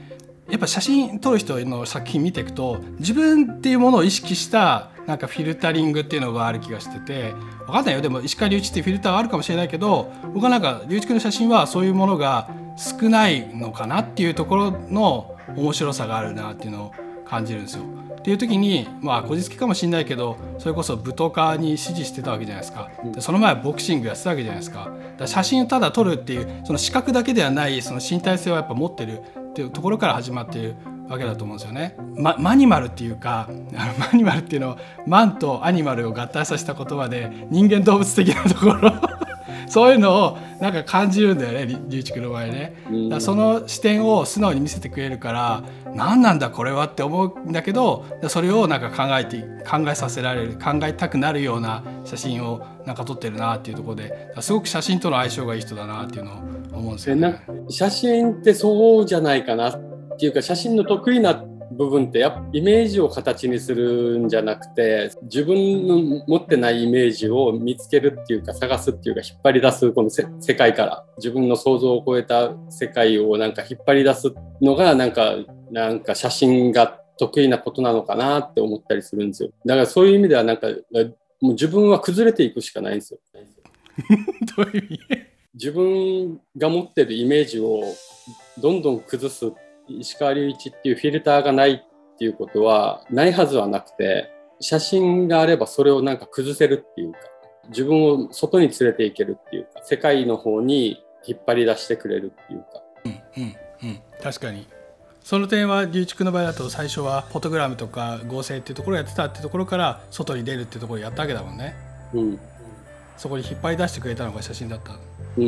やっぱ写真撮る人の作品見ていくと自分っていうものを意識したなんかフィルタリングっていうのがある気がしてて、分かんないよ、でも石川隆一っていうフィルターはあるかもしれないけど、僕はなんか隆一君の写真はそういうものが少ないのかなっていうところの面白さがあるなっていうのを感じるんですよ。っていう時にまあこじつけかもしれないけど、それこそ舞踏家に師事してたわけじゃないですか。でその前はボクシングやってたわけじゃないですか。だから写真をただ撮るっていうその視覚だけではないその身体性をやっぱ持ってるっていうところから始まっているわけだと思うんですよね。ま、マニマルっていうか、あのマニマルっていうのはマンとアニマルを合体させた言葉で人間動物的なところそういうのをなんか感じるんだよね、隆一君の場合ね。だからその視点を素直に見せてくれるから何なんだこれはって思うんだけど、それをなんか考えて考えさせられる考えたくなるような写真をなんか撮ってるなっていうところですごく写真との相性がいい人だなっていうのを思うんですよね。 写真ってそうじゃないかなっていうか、写真の得意な部分ってやっぱイメージを形にするんじゃなくて、自分の持ってないイメージを見つけるっていうか探すっていうか引っ張り出す、この世界から自分の想像を超えた世界をなんか引っ張り出すのがなんかなんか写真が得意なことなのかなって思ったりするんですよ。だからそういう意味ではなんかもう自分は崩れていくしかないんですよ。 どういう意味？ 自分が持ってるイメージをどんどん崩す石川隆一っていうフィルターがないっていうことはないはずはなくて、写真があればそれをなんか崩せるっていうか、自分を外に連れていけるっていうか、世界の方に引っ張り出してくれるっていうか。 うんうんうん、確かにその点は隆一君の場合だと最初はフォトグラムとか合成っていうところをやってたっていうところから外に出るっていうところをやったわけだもんね。うん、そこに引っ張り出してくれたのが写真だった。 うん、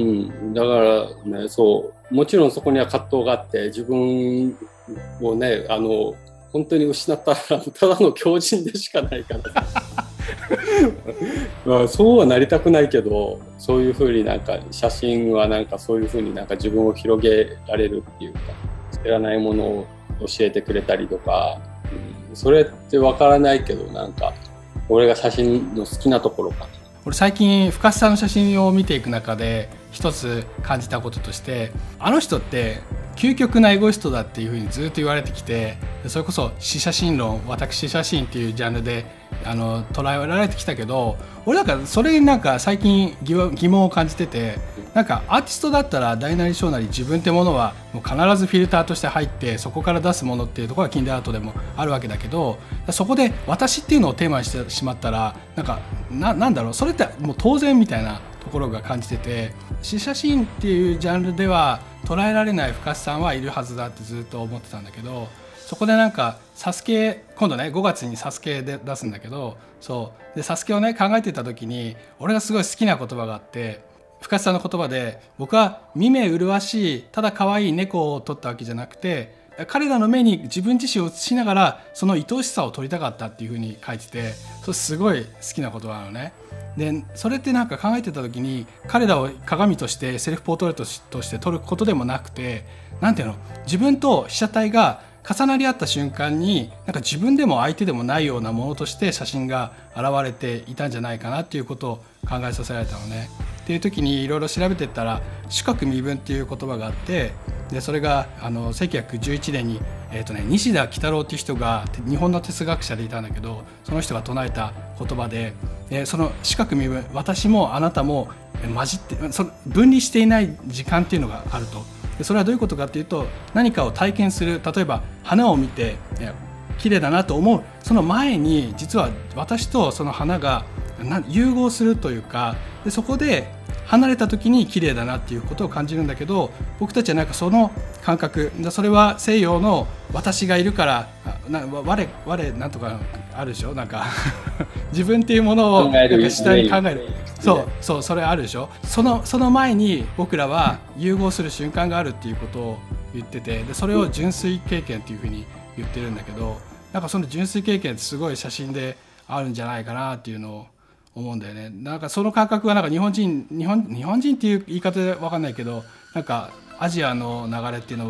だからね、そうもちろんそこには葛藤があって、自分をねあの本当に失ったらただの狂人でしかないからまあそうはなりたくないけど、そういうふうになんか写真はなんかそういうふうになんか自分を広げられるっていうか、知らないものを教えてくれたりとか、うん、それってわからないけどなんか俺が写真の好きなところかな。 俺最近深津さんの写真を見ていく中で一つ感じたこととして、あの人って究極なエゴイストだっていうふうにずっと言われてきて、それこそ詩写真論、私写真っていうジャンルであの捉えられてきたけど、俺なんかそれになんか最近疑問を感じてて、なんかアーティストだったら大なり小なり自分ってものはもう必ずフィルターとして入ってそこから出すものっていうところが近代アートでもあるわけだけど、そこで私っていうのをテーマにしてしまったらなんか な, なんだろうそれってもう当然みたいなところが感じてて、詩写真っていうジャンルでは捉えられない深津さんはいるはずだってずっと思ってたんだけど、そこでなんかサスケ今度ねごがつにサスケで出すんだけど、そうでサスケをね考えてた時に俺がすごい好きな言葉があって、深津さんの言葉で、僕は見目麗しいただ可愛い猫を撮ったわけじゃなくて、彼らの目に自分自身を映しながらその愛おしさを撮りたかったっていう風に書いてて、それすごい好きな言葉なのね。でそれってなんか考えてた時に、彼らを鏡としてセルフポートレートとして撮ることでもなくて、なんていうの、自分と被写体が重なり合った瞬間になんか自分でも相手でもないようなものとして写真が現れていたんじゃないかなっていうことを考えさせられたのね。っていう時にいろいろ調べてったら視覚未分っていう言葉があって、でそれがあのせんきゅうひゃくじゅういちねんに、えーとね、西田幾多郎っていう人が日本の哲学者でいたんだけど、その人が唱えた言葉で、でその視覚未分、私もあなたも混じってその分離していない時間っていうのがあると。でそれはどういうことかっていうと、何かを体験する、例えば花を見て綺麗だなと思うその前に、実は私とその花が融合するというか、でそこで離れた時に綺麗だなっていうことを感じるんだけど、僕たちはなんかその感覚、それは西洋の私がいるからな我我なんとかあるでしょ、なんか自分っていうものをなんか下に考える、そうそうそれあるでしょ。そのその前に僕らは融合する瞬間があるっていうことを言ってて、でそれを純粋経験っていうふうに言ってるんだけど、なんかその純粋経験ってすごい写真であるんじゃないかなっていうのを思うんだよね。なんかその感覚はなんか日本人日本日本人っていう言い方で分かんないけど、なんかアジアの流れっていうのは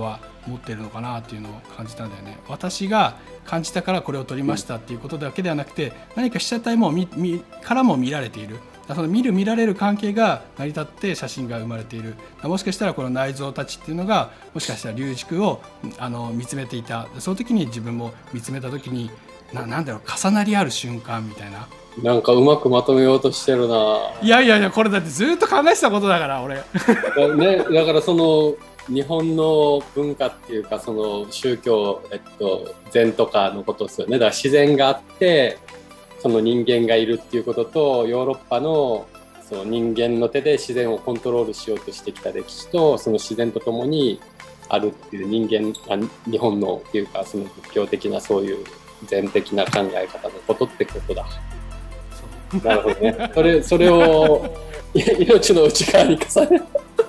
持ってるのかなっていうのを感じたんだよね。私が感じたからこれを撮りましたっていうことだけではなくて、何か被写体も見見からも見られている。その見る見られる関係が成り立って写真が生まれている。もしかしたらこの内臓たちっていうのがもしかしたら龍一君をあの見つめていた。その時に自分も見つめた時に な, なんだろう重なりある瞬間みたいな。 なんかうまくまとめようとしてるな。 いやいやいや、これだってずっと考えてたことだから俺ね、だからその日本の文化っていうか、その宗教、えっと、禅とかのことですよね。だから自然があってその人間がいるっていうことと、ヨーロッパのその人間の手で自然をコントロールしようとしてきた歴史と、その自然とともにあるっていう人間、あ日本のっていうかその仏教的なそういう禅的な考え方のことってことだ。なるほどね。それ、それを命の内側に重ね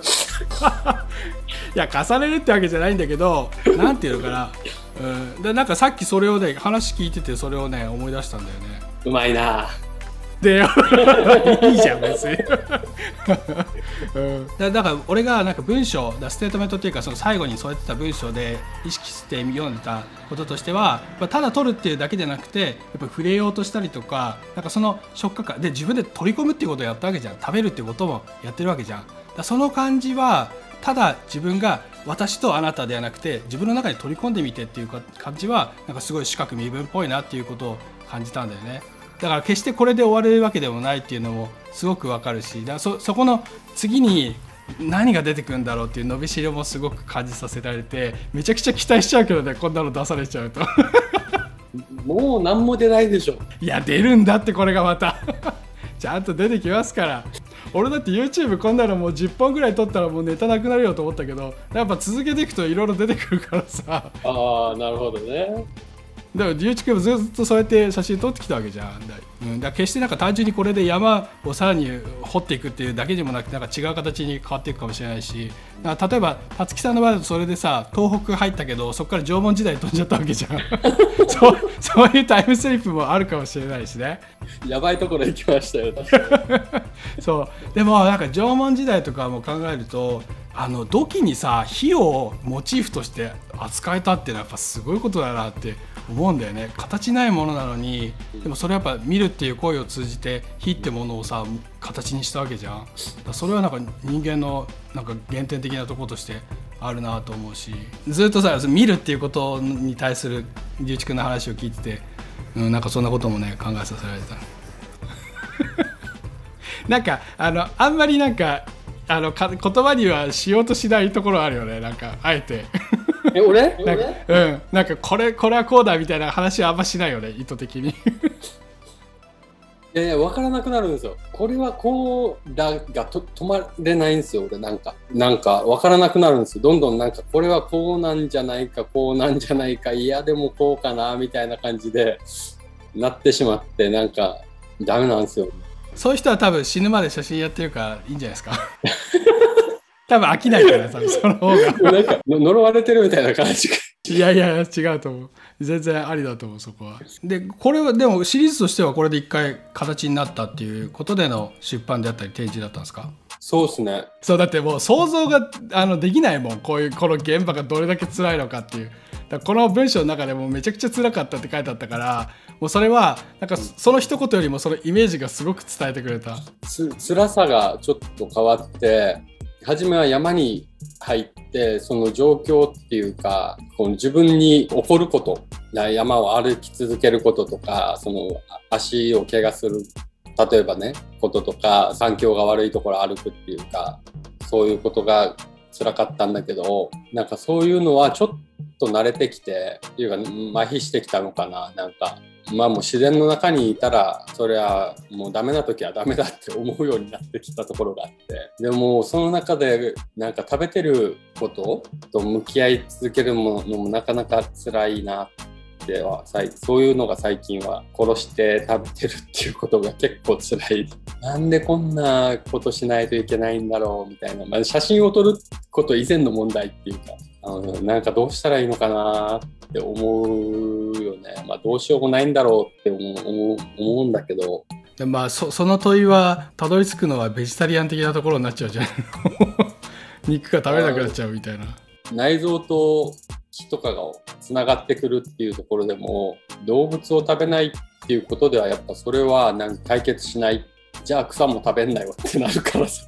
いや重ねるってわけじゃないんだけど、なんていうのかな、うん、でなんかさっきそれをね話聞いててそれをね思い出したんだよね。 うまいな。 でいいじゃん別に、うん、だ, だから俺がなんか文章だステートメントっていうか、その最後にそうやってた文章で意識して読んでたこととしては、ただ取るっていうだけじゃなくてやっぱり触れようとしたりとか、なんかその触覚で自分で取り込むっていうことをやったわけじゃん。食べるっていうこともやってるわけじゃん。だその感じはただ自分が私とあなたではなくて自分の中に取り込んでみてっていう感じはなんかすごい視覚身分っぽいなっていうことを感じたんだよね。だから決してこれで終わるわけでもないっていうのもすごくわかるし、だから そ, そこの次に何が出てくるんだろうっていう伸びしろもすごく感じさせられて、めちゃくちゃ期待しちゃうけどね、こんなの出されちゃうともう何も出ないでしょ。 いや出るんだって、これがまたちゃんと出てきますから。俺だって YouTube こんなのもうじゅっぽんぐらい撮ったらもうネタなくなるよと思ったけど、やっぱ続けていくといろいろ出てくるからさ。 ああなるほどね。 だから龍一君もずっとそうやって写真撮ってきたわけじゃん。だ、うん、だから決してなんか単純にこれで山をさらに掘っていくっていうだけでもなくて、なんか違う形に変わっていくかもしれないし、だから例えば辰木さんの場合だとそれでさ東北入ったけどそこから縄文時代に飛んじゃったわけじゃんそうそういうタイムスリップもあるかもしれないしね。 やばいところ行きましたよそうでもなんか縄文時代とかも考えると、あの土器にさ火をモチーフとして扱えたっていうのはやっぱすごいことだなって思うんだよね。形ないものなのに、でもそれやっぱ見るっていう行為を通じて火ってものをさ形にしたわけじゃん。だそれはなんか人間のなんか原点的なところとしてあるなと思うし、ずっとさ見るっていうことに対する龍一君の話を聞いてて、うん、なんかそんなこともね考えさせられたなんかあのあんまりなんかあのか言葉にはしようとしないところあるよね。なんかあえてえ俺なんか、うん、なんかこれこれはこうだみたいな話はあんましないよね、意図的にいやいや分からなくなるんですよ。これはこうだがと止まれないんですよ。俺なんかなんか分からなくなるんですよ。どんどんなんかこれはこうなんじゃないかこうなんじゃないか、いやでもこうかなみたいな感じでなってしまって、なんかダメなんですよ。 そういう人は多分死ぬまで写真やってるからいいんじゃないですか多分飽きないから多分その方がなんか呪われてるみたいな感じいやいや違うと思う。全然ありだと思うそこは。でこれはでもシリーズとしてはこれで一回形になったっていうことでの出版であったり展示だったんですか？ そうですね。 そうだってもう想像があのできないもん、こういうこの現場がどれだけ辛いのかっていう。だからこの文章の中でもめちゃくちゃ辛かったって書いてあったから、もうそれはなんかその一言よりもそのイメージがすごく伝えてくれた。 つ辛さがちょっと変わって、初めは山に入ってその状況っていうか、この自分に起こること、山を歩き続けることとか、その足を怪我する例えばねこととか、環境が悪いところ歩くっていうか、そういうことが辛かったんだけど、なんかそういうのはちょっと慣れてきてっていうか麻痺してきたのかな。なんかまあもう自然の中にいたらそりゃもうダメな時はダメだって思うようになってきたところがあって、でもその中でなんか食べてることと向き合い続けるのもなかなか辛いなっては、そういうのが最近は殺して食べてるっていうことが結構辛い。なんでこんなことしないといけないんだろうみたいな、まあ、写真を撮ること以前の問題っていうか、あのなんかどうしたらいいのかなって思うよね。まあどうしようもないんだろうって思う、思うんだけど、 でまあ そ, その問いはたどり着くのはベジタリアン的なところになっちゃうじゃん肉が食べなくなっちゃうみたいな。 内臓と気とかがつながってくるっていうところでも、動物を食べないっていうことではやっぱそれはなんか解決しない。じゃあ草も食べんなよってなるからさ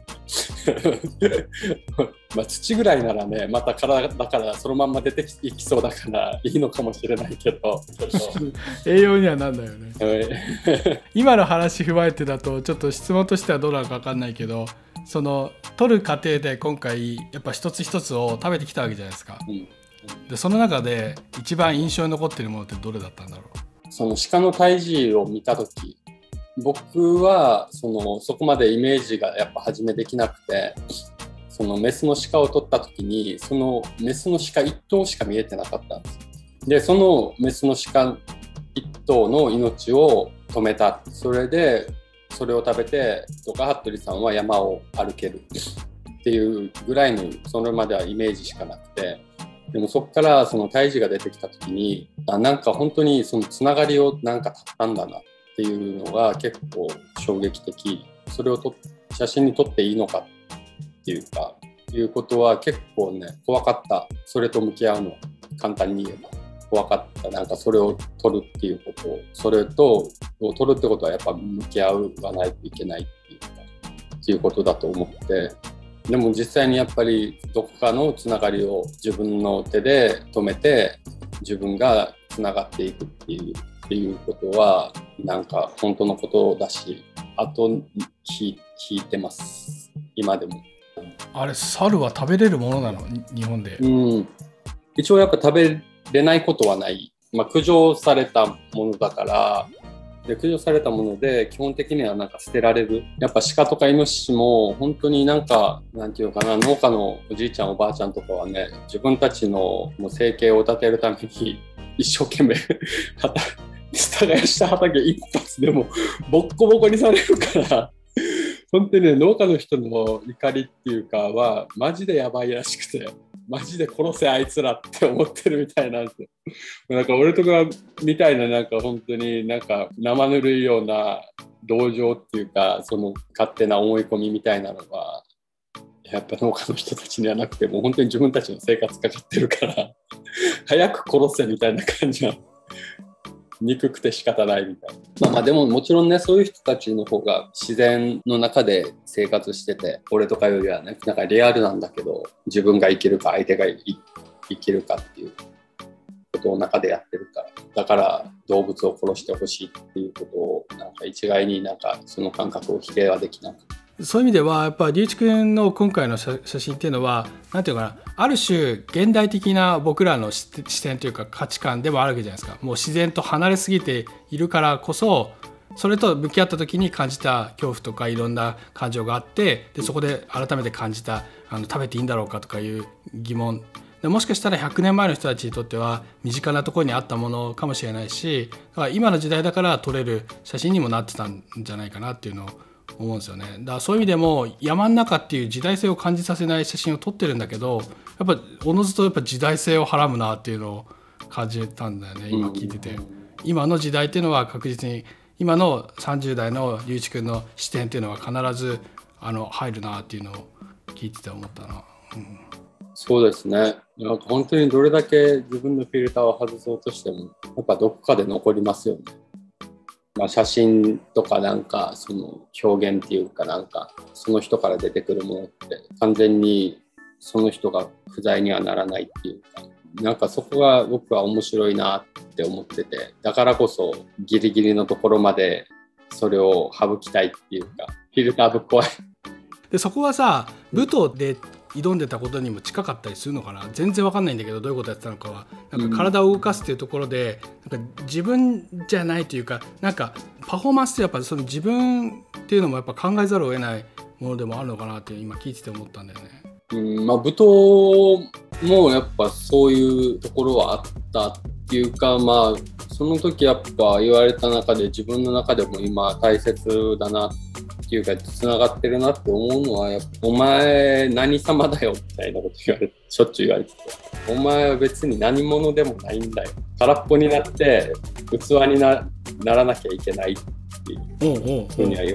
まあ土ぐらいならね、また体だからそのまんま出ていきそうだからいいのかもしれないけど栄養にはなんだよね今の話踏まえてだとちょっと質問としてはどうなのか分かんないけど、その取る過程で今回やっぱ一つ一つを食べてきたわけじゃないですか、うん、でその中で一番印象に残ってるものってどれだったんだろう。 その鹿の胎児を見た時、僕はそのそこまでイメージがやっぱ始めできなくて、そのメスの鹿を取った時にそのメスの鹿いっ頭しか見えてなかったんです。でそのメスの鹿いっ頭の命を止めた。それでそれを食べて岡服さんは山を歩けるっていうぐらいの、それまではイメージしかなくて、でもそこからその胎児が出てきた時に、あ、なんか本当にそのつながりをなんか立ったんだなっていうのが結構衝撃的。それをと写真に撮っていいのかっていうかいうことは結構ね怖かった。それと向き合うのは簡単に言えば怖かった。なんかそれを撮るっていうことを、それとを撮るってことはやっぱ向き合わないといけないっていうかっていうことだと思って、でも実際にやっぱりどこかのつながりを自分の手で止めて自分がつながっていくっていうっていうことはなんか本当のことだし、後に引いてます今でも。 あれ猿は食べれるものなの日本で？ うん、一応やっぱ食べれないことはない、まあ、駆除されたものだから。で駆除されたもので基本的にはなんか捨てられる。やっぱ鹿とかイノシシも本当になんかなんていうかな、農家のおじいちゃんおばあちゃんとかはね、自分たちのもう生計を立てるために一生懸命耕した畑一発でもボッコボコにされるから本当にね、農家の人の怒りっていうかはマジでやばいらしくて、マジで殺せあいつらって思ってるみたいなんですよ。なんか俺とかみたいななんか本当になんか生ぬるいような同情っていうか、その勝手な思い込みみたいなのはやっぱ農家の人たちにはなくて、もう本当に自分たちの生活かかってるから早く殺せみたいな感じは憎くて仕方ないみたいな。まあまあでももちろんね、そういう人たちの方が自然の中で生活してて、俺とかよりはねなんかリアルなんだけど、自分が生きるか相手が生きるかっていうことを中でやってるから、だから動物を殺してほしいっていうことをなんか一概になんかその感覚を否定はできなくて。 そういう意味ではやっぱり龍一君の今回の写真っていうのはなんていうかな、ある種現代的な僕らの視点というか価値観でもあるわけじゃないですか。もう自然と離れすぎているからこそ、それと向き合った時に感じた恐怖とかいろんな感情があって、でそこで改めて感じたあの食べていいんだろうかとかいう疑問で、もしかしたらひゃくねんまえの人たちにとっては身近なところにあったものかもしれないし、だから今の時代だから撮れる写真にもなってたんじゃないかなっていうのを思うんですよね。だからそういう意味でも山の中っていう時代性を感じさせない写真を撮ってるんだけど、やっぱおのずとやっぱ時代性をはらむなっていうのを感じたんだよね今聞いてて。今の時代っていうのは確実に今のさんじゅう代の龍一君の視点っていうのは必ずあの入るなっていうのを聞いてて思ったな、うん、 そうですね。なんか本当にどれだけ自分のフィルターを外そうとしてもやっぱどこかで残りますよね。まあ、写真とかなんかその表現っていうかなんかその人から出てくるものって完全にその人が不在にはならないっていうか、なんかそこが僕は面白いなって思ってて、だからこそギリギリのところまでそれを省きたいっていうか、フィルターぶっ壊いでそこはさ武闘で挑んでたことにも近かったりするのかな。全然わかんないんだけどどういうことやってたのかは。なんか体を動かすっていうところで、うん、なんか自分じゃないというか、なんかパフォーマンスってやっぱその自分っていうのもやっぱ考えざるを得ないものでもあるのかなって今聞いてて思ったんだよね。 うんまあ、武闘もやっぱそういうところはあったっていうか、まあその時やっぱ言われた中で自分の中でも今大切だなっていうかつながってるなって思うのは、やっぱお前何様だよみたいなこと言われて、しょっちゅう言われてて、お前は別に何者でもないんだよ、空っぽになって器に な, ならなきゃいけないっていうふうには言われて、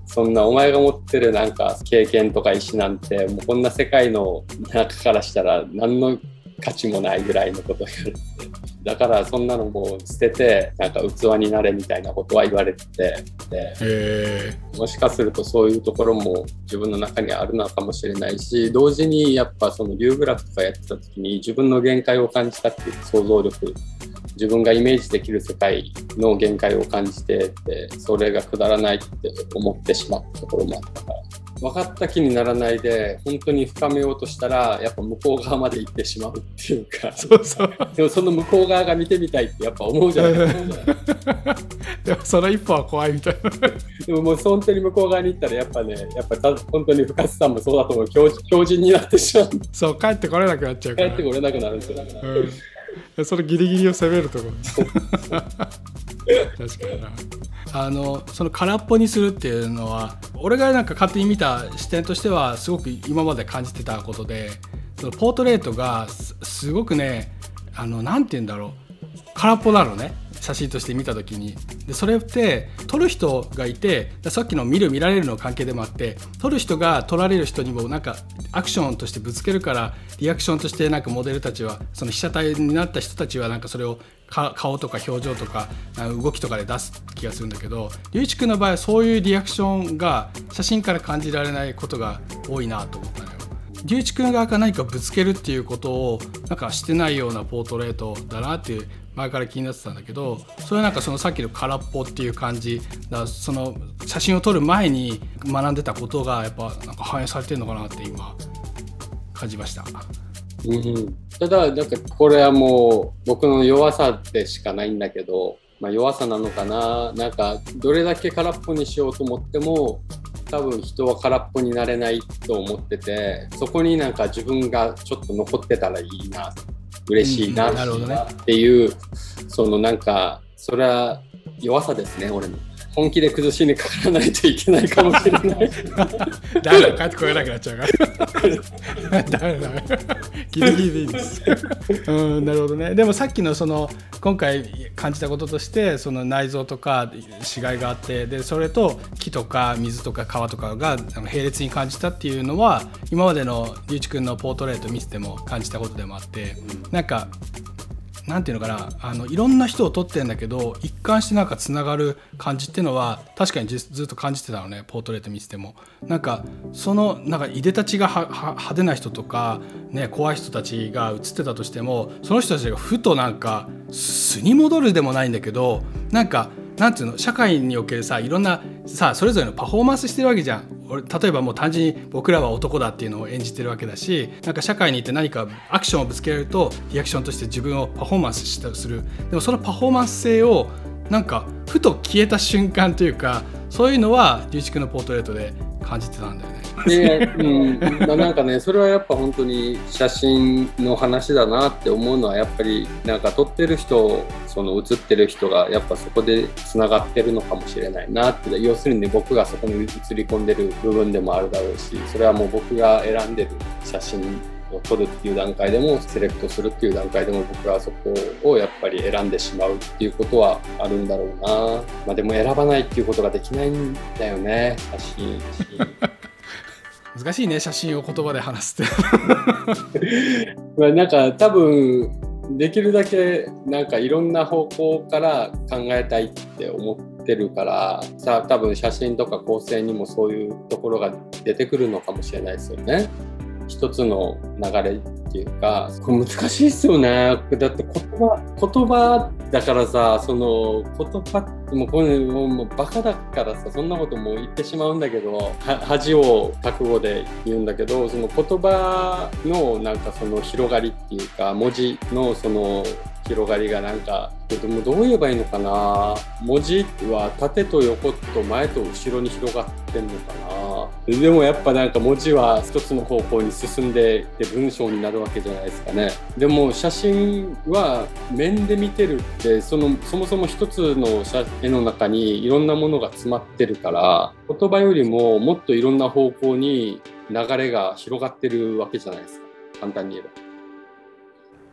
そんなお前が持ってるなんか経験とか意思なんてもうこんな世界の中からしたら何の価値もないぐらいのことを言われて、だからそんなのもう捨ててなんか器になれみたいなことは言われてて、でもしかするとそういうところも自分の中にあるのかもしれないし、同時にやっぱそのリューグラフとかやってた時に自分の限界を感じたっていう想像力、自分がイメージできる世界の限界を感じてて、それがくだらないって思ってしまったところもあったから、分かった気にならないで本当に深めようとしたらやっぱ向こう側まで行ってしまうっていうか、 そうそうでもその向こう側が見てみたいってやっぱ思うじゃないですかでもその一歩は怖いみたいなでももう本当に向こう側に行ったらやっぱね、やっぱた本当に深津さんもそうだと思う、強強靭になってしまうそう帰ってこれなくなっちゃうから、 帰ってこれなくなるんですよ、 うん、そのギリギリを攻めるところ確かにな。 あのその空っぽにするっていうのは俺がなんか勝手に見た視点としてはすごく今まで感じてたことで、そのポートレートが す, すごくね、あのなんて言うんだろう、空っぽなのね、写真として見た時に。でそれって撮る人がいて、さっきの見る見られるの関係でもあって、撮る人が撮られる人にもなんかアクションとしてぶつけるから、リアクションとしてなんかモデルたちは、その被写体になった人たちはなんかそれを顔とか表情とか動きとかで出す気がするんだけど、龍一君の場合はそういうリアクションが写真から感じられないことが多いなと思ったのよ。龍一君側が何かぶつけるっていうことをなんかしてないようなポートレートだなっていう前から気になってたんだけど、それはなんかそのさっきの空っぽっていう感じだ、その写真を撮る前に学んでたことがやっぱなんか反映されてるのかなって今感じました。 うん、ただなんかこれはもう僕の弱さでしかないんだけど、まあ、弱さなのかな。なんかどれだけ空っぽにしようと思っても多分人は空っぽになれないと思ってて、そこになんか自分がちょっと残ってたらいいな、嬉しいなっていう、そのなんかそれは弱さですね。俺の本気で崩しにかからないといけないかもしれないだから帰ってこれなくなっちゃうからダメダメギリギリでいいですうん、なるほどね。でもさっきのその今回感じたこととして、その内臓とか死骸があって、でそれと木とか水とか川とかが並列に感じたっていうのは今までの龍一君のポートレート見てても感じたことでもあって、なんかなんていうのかな、あのいろんな人を撮ってるんだけど一貫してなんかつながる感じっていうのは確かにずずっと感じてたのね。ポートレート見ててもなんかそのなんかいでたちがはは派手な人とか、ね、怖い人たちが写ってたとしても、その人たちがふとなんか素に戻るでもないんだけど、なんかなんていうの、社会におけるさ、いろんなさそれぞれのパフォーマンスしてるわけじゃん。俺例えばもう単純に僕らは男だっていうのを演じてるわけだし、なんか社会にいて何かアクションをぶつけられるとリアクションとして自分をパフォーマンスしたりする。でもそのパフォーマンス性をなんかふと消えた瞬間というか、そういうのは龍一君のポートレートで感じてたんだよね。 で、うん、なんかね、それはやっぱ本当に写真の話だなって思うのは、やっぱりなんか撮ってる人、その写ってる人がやっぱそこでつながってるのかもしれないなって。要するに僕がそこに写り込んでる部分でもあるだろうし、それはもう僕が選んでる写真を撮るっていう段階でも、セレクトするっていう段階でも、僕はそこをやっぱり選んでしまうっていうことはあるんだろうな。まあでも選ばないっていうことができないんだよね、写真難しいね、写真を言葉で話すってまあなんか多分できるだけなんかいろんな方向から考えたいって思ってるからさ、多分写真とか構成にもそういうところが出てくるのかもしれないですよね。一つの流れっていうか、これ難しいですよね。だって言葉言葉だからさ、その言葉ってもうこれもうバカだからさ、そんなことも言ってしまうんだけど、は恥を覚悟で言うんだけど、その言葉のなんかその広がりっていうか、文字のその広がりがなんか、でもどう言えばいいのかな。文字は縦と横と前と後ろに広がってんのかな。でもやっぱなんか文字は一つの方向に進んでで文章になるわけじゃないですかね。でも写真は面で見てるって、そのそもそも一つの絵の中にいろんなものが詰まってるから、言葉よりももっといろんな方向に流れが広がってるわけじゃないですか、簡単に言えば。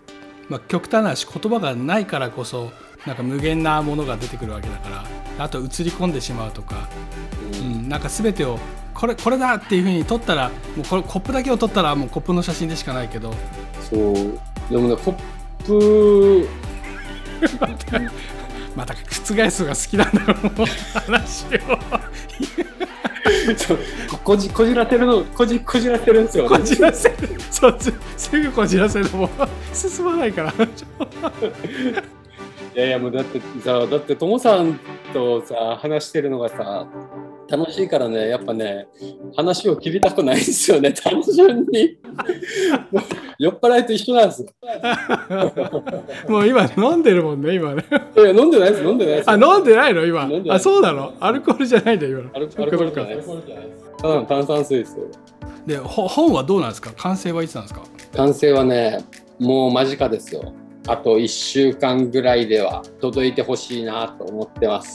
まあ、極端な話言葉がないからこそなんか無限なものが出てくるわけだから、あと映り込んでしまうとか、うん、なんか全てをこれこれだっていうふうに撮ったらもうこれコップだけを撮ったらもうコップの写真でしかないけど、 そうでもねコップまた覆すのが好きなんだろうもう話をこじこじらせるのこじこじらせるんですよ、 ね、こじらせるそうすぐこじらせるのも進まないからいやいやもうだってさだってともさんとさ話してるのがさ楽しいからね、やっぱね話を切りたくないんですよね、単純に酔っ払いと一緒なんですよもう今飲んでるもんね今ね。 いや飲んでないです飲んでないです。 あ飲んでないの今。あそうなの。アルコールじゃないんだ今の。 アルコールじゃないです。ただの炭酸水ですよ。 で本はどうなんですか。完成はいつなんですか。 完成はねもう間近ですよ。あといっしゅうかんぐらいでは届いてほしいなと思ってます。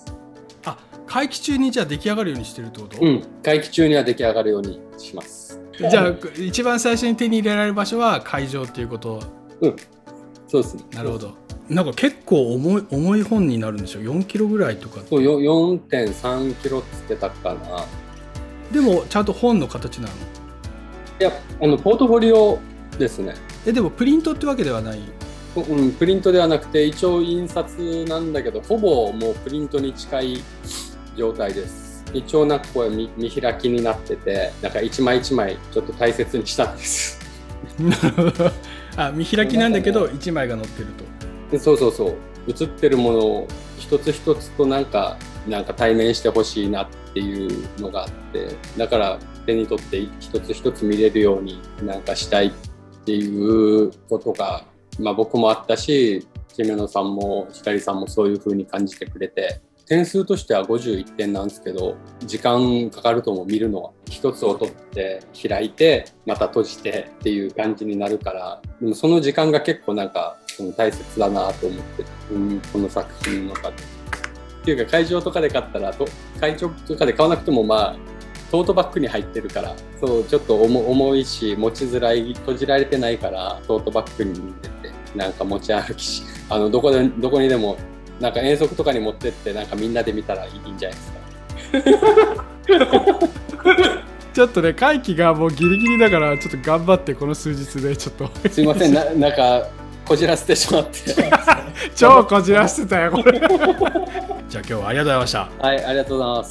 あ会期中にじゃあ出来上がるようにしてるってこと。 うん会期中には出来上がるようにします。 じゃあ一番最初に手に入れられる場所は会場っていうこと。 うんそうですね。 なるほど。なんか結構重い重い本になるんでしょ。よんキロぐらいとか。 そう よんてんさんキロっつってたかな。 でもちゃんと本の形なの。 いやあのポートフォリオですね。 えでもプリントってわけではない。 うん、プリントではなくて一応印刷なんだけどほぼもうプリントに近い状態です。一応なんかこれ 見, 見開きになっててなんか一枚一枚ちょっと大切にしたんですなるほど。あ見開きなんだけど一枚が載ってると。 でそうそうそう写ってるものを一つ一つとなんかなんか対面してほしいなっていうのがあって、だから手に取って一つ一つ見れるようになんかしたいっていうことがまあ、僕もあったし、姫野さんも光さんもそういう風に感じてくれて、点数としてはごじゅういってんなんですけど、時間かかると思う見るのは。一つを取って開いてまた閉じてっていう感じになるから、でもその時間が結構なんか大切だなと思って、うん、この作品の中で。っていうか会場とかで買ったらと会場とかで買わなくてもまあトートバッグに入ってるから、そうちょっと重いし持ちづらい、閉じられてないからトートバッグに入れて。なんか持ち歩きし、あのどこでどこにでもなんか遠足とかに持ってってなんかみんなで見たらいいんじゃないですか。 ちょっとね会期がもうギリギリだからちょっと頑張ってこの数日でちょっとすいません な, なんかこじらせてしまって超こじらせてたよこれじゃあ今日はありがとうございました。 はいありがとうございます。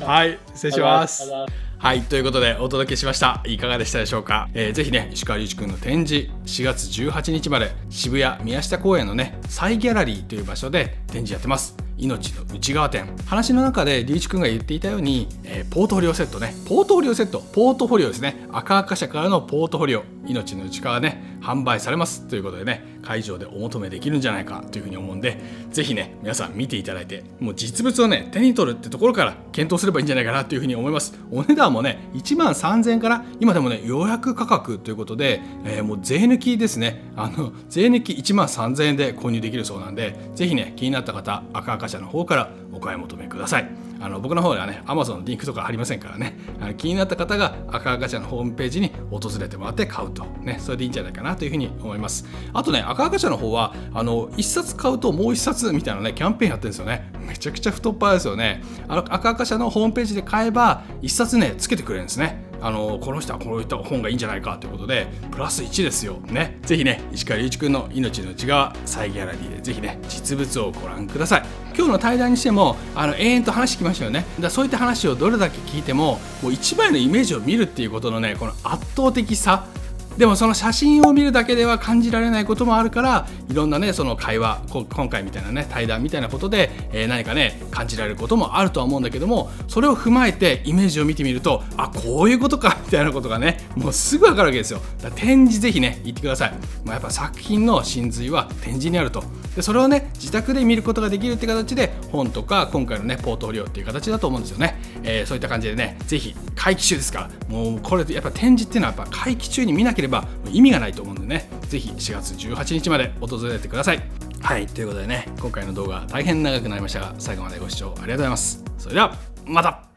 はい失礼します。はい、ということでお届けしました。いかがでしたでしょうか。えー、ぜひね石川隆一くんの展示しがつじゅうはちにちまで渋谷宮下公園のねサイギャラリーという場所で展示やってます。命の内側展。話の中で隆一くんが言っていたように、えー、ポートフォリオセットねポートフォリオセットポートフォリオですね。赤赤社からのポートフォリオ命の内側ね販売されますということでね会場でお求めできるんじゃないかというふうに思うんで、ぜひね皆さん見ていただいてもう実物をね手に取るってところから検討すればいいんじゃないかなというふうに思います。お値段もねいちまんさんぜんえんから今でもね予約価格ということで、えー、もう税抜きですね。あの税抜きいちまんさんぜんえんで購入できるそうなんで、ぜひね気になった方赤赤社の方からお買い求めください。あの僕の方ではね Amazon のリンクとか貼りませんからね、あの気になった方が赤赤社のホームページに訪れてもらって買うとね、それでいいんじゃないかなというふうに思います。あとね赤赤社の方はあのいっさつ買うともういっさつみたいなねキャンペーンやってるんですよね。めちゃくちゃ太っ腹ですよね。あの赤赤社のホームページで買えばいっさつねつけてくれるんですね。あのこの人はこういった本がいいんじゃないかということでプラスいちですよね。ぜひね石川隆一くんの命の内側サイギャラリーでぜひね実物をご覧ください。今日の対談にしてもあの永遠と話してきましたよね。だそういった話をどれだけ聞いてももう一枚のイメージを見るっていうことのねこの圧倒的さ、でもその写真を見るだけでは感じられないこともあるから、いろんなねその会話今回みたいなね対談みたいなことで、えー、何かね感じられることもあるとは思うんだけども、それを踏まえてイメージを見てみるとあこういうことかみたいなことがねもうすぐ分かるわけですよ。だから展示ぜひね行ってください。まあ、やっぱ作品の真髄は展示にあると。でそれをね自宅で見ることができるって形で本とか今回のねポートフォリオっていう形だと思うんですよね。えー、そういった感じでねぜひ会期中ですからもうこれやっぱ展示っていうのはやっぱ会期中に見なければ意味がないと思うんでね、ぜひしがつじゅうはちにちまで訪れてください。はいということでね今回の動画大変長くなりましたが最後までご視聴ありがとうございます。それではまた。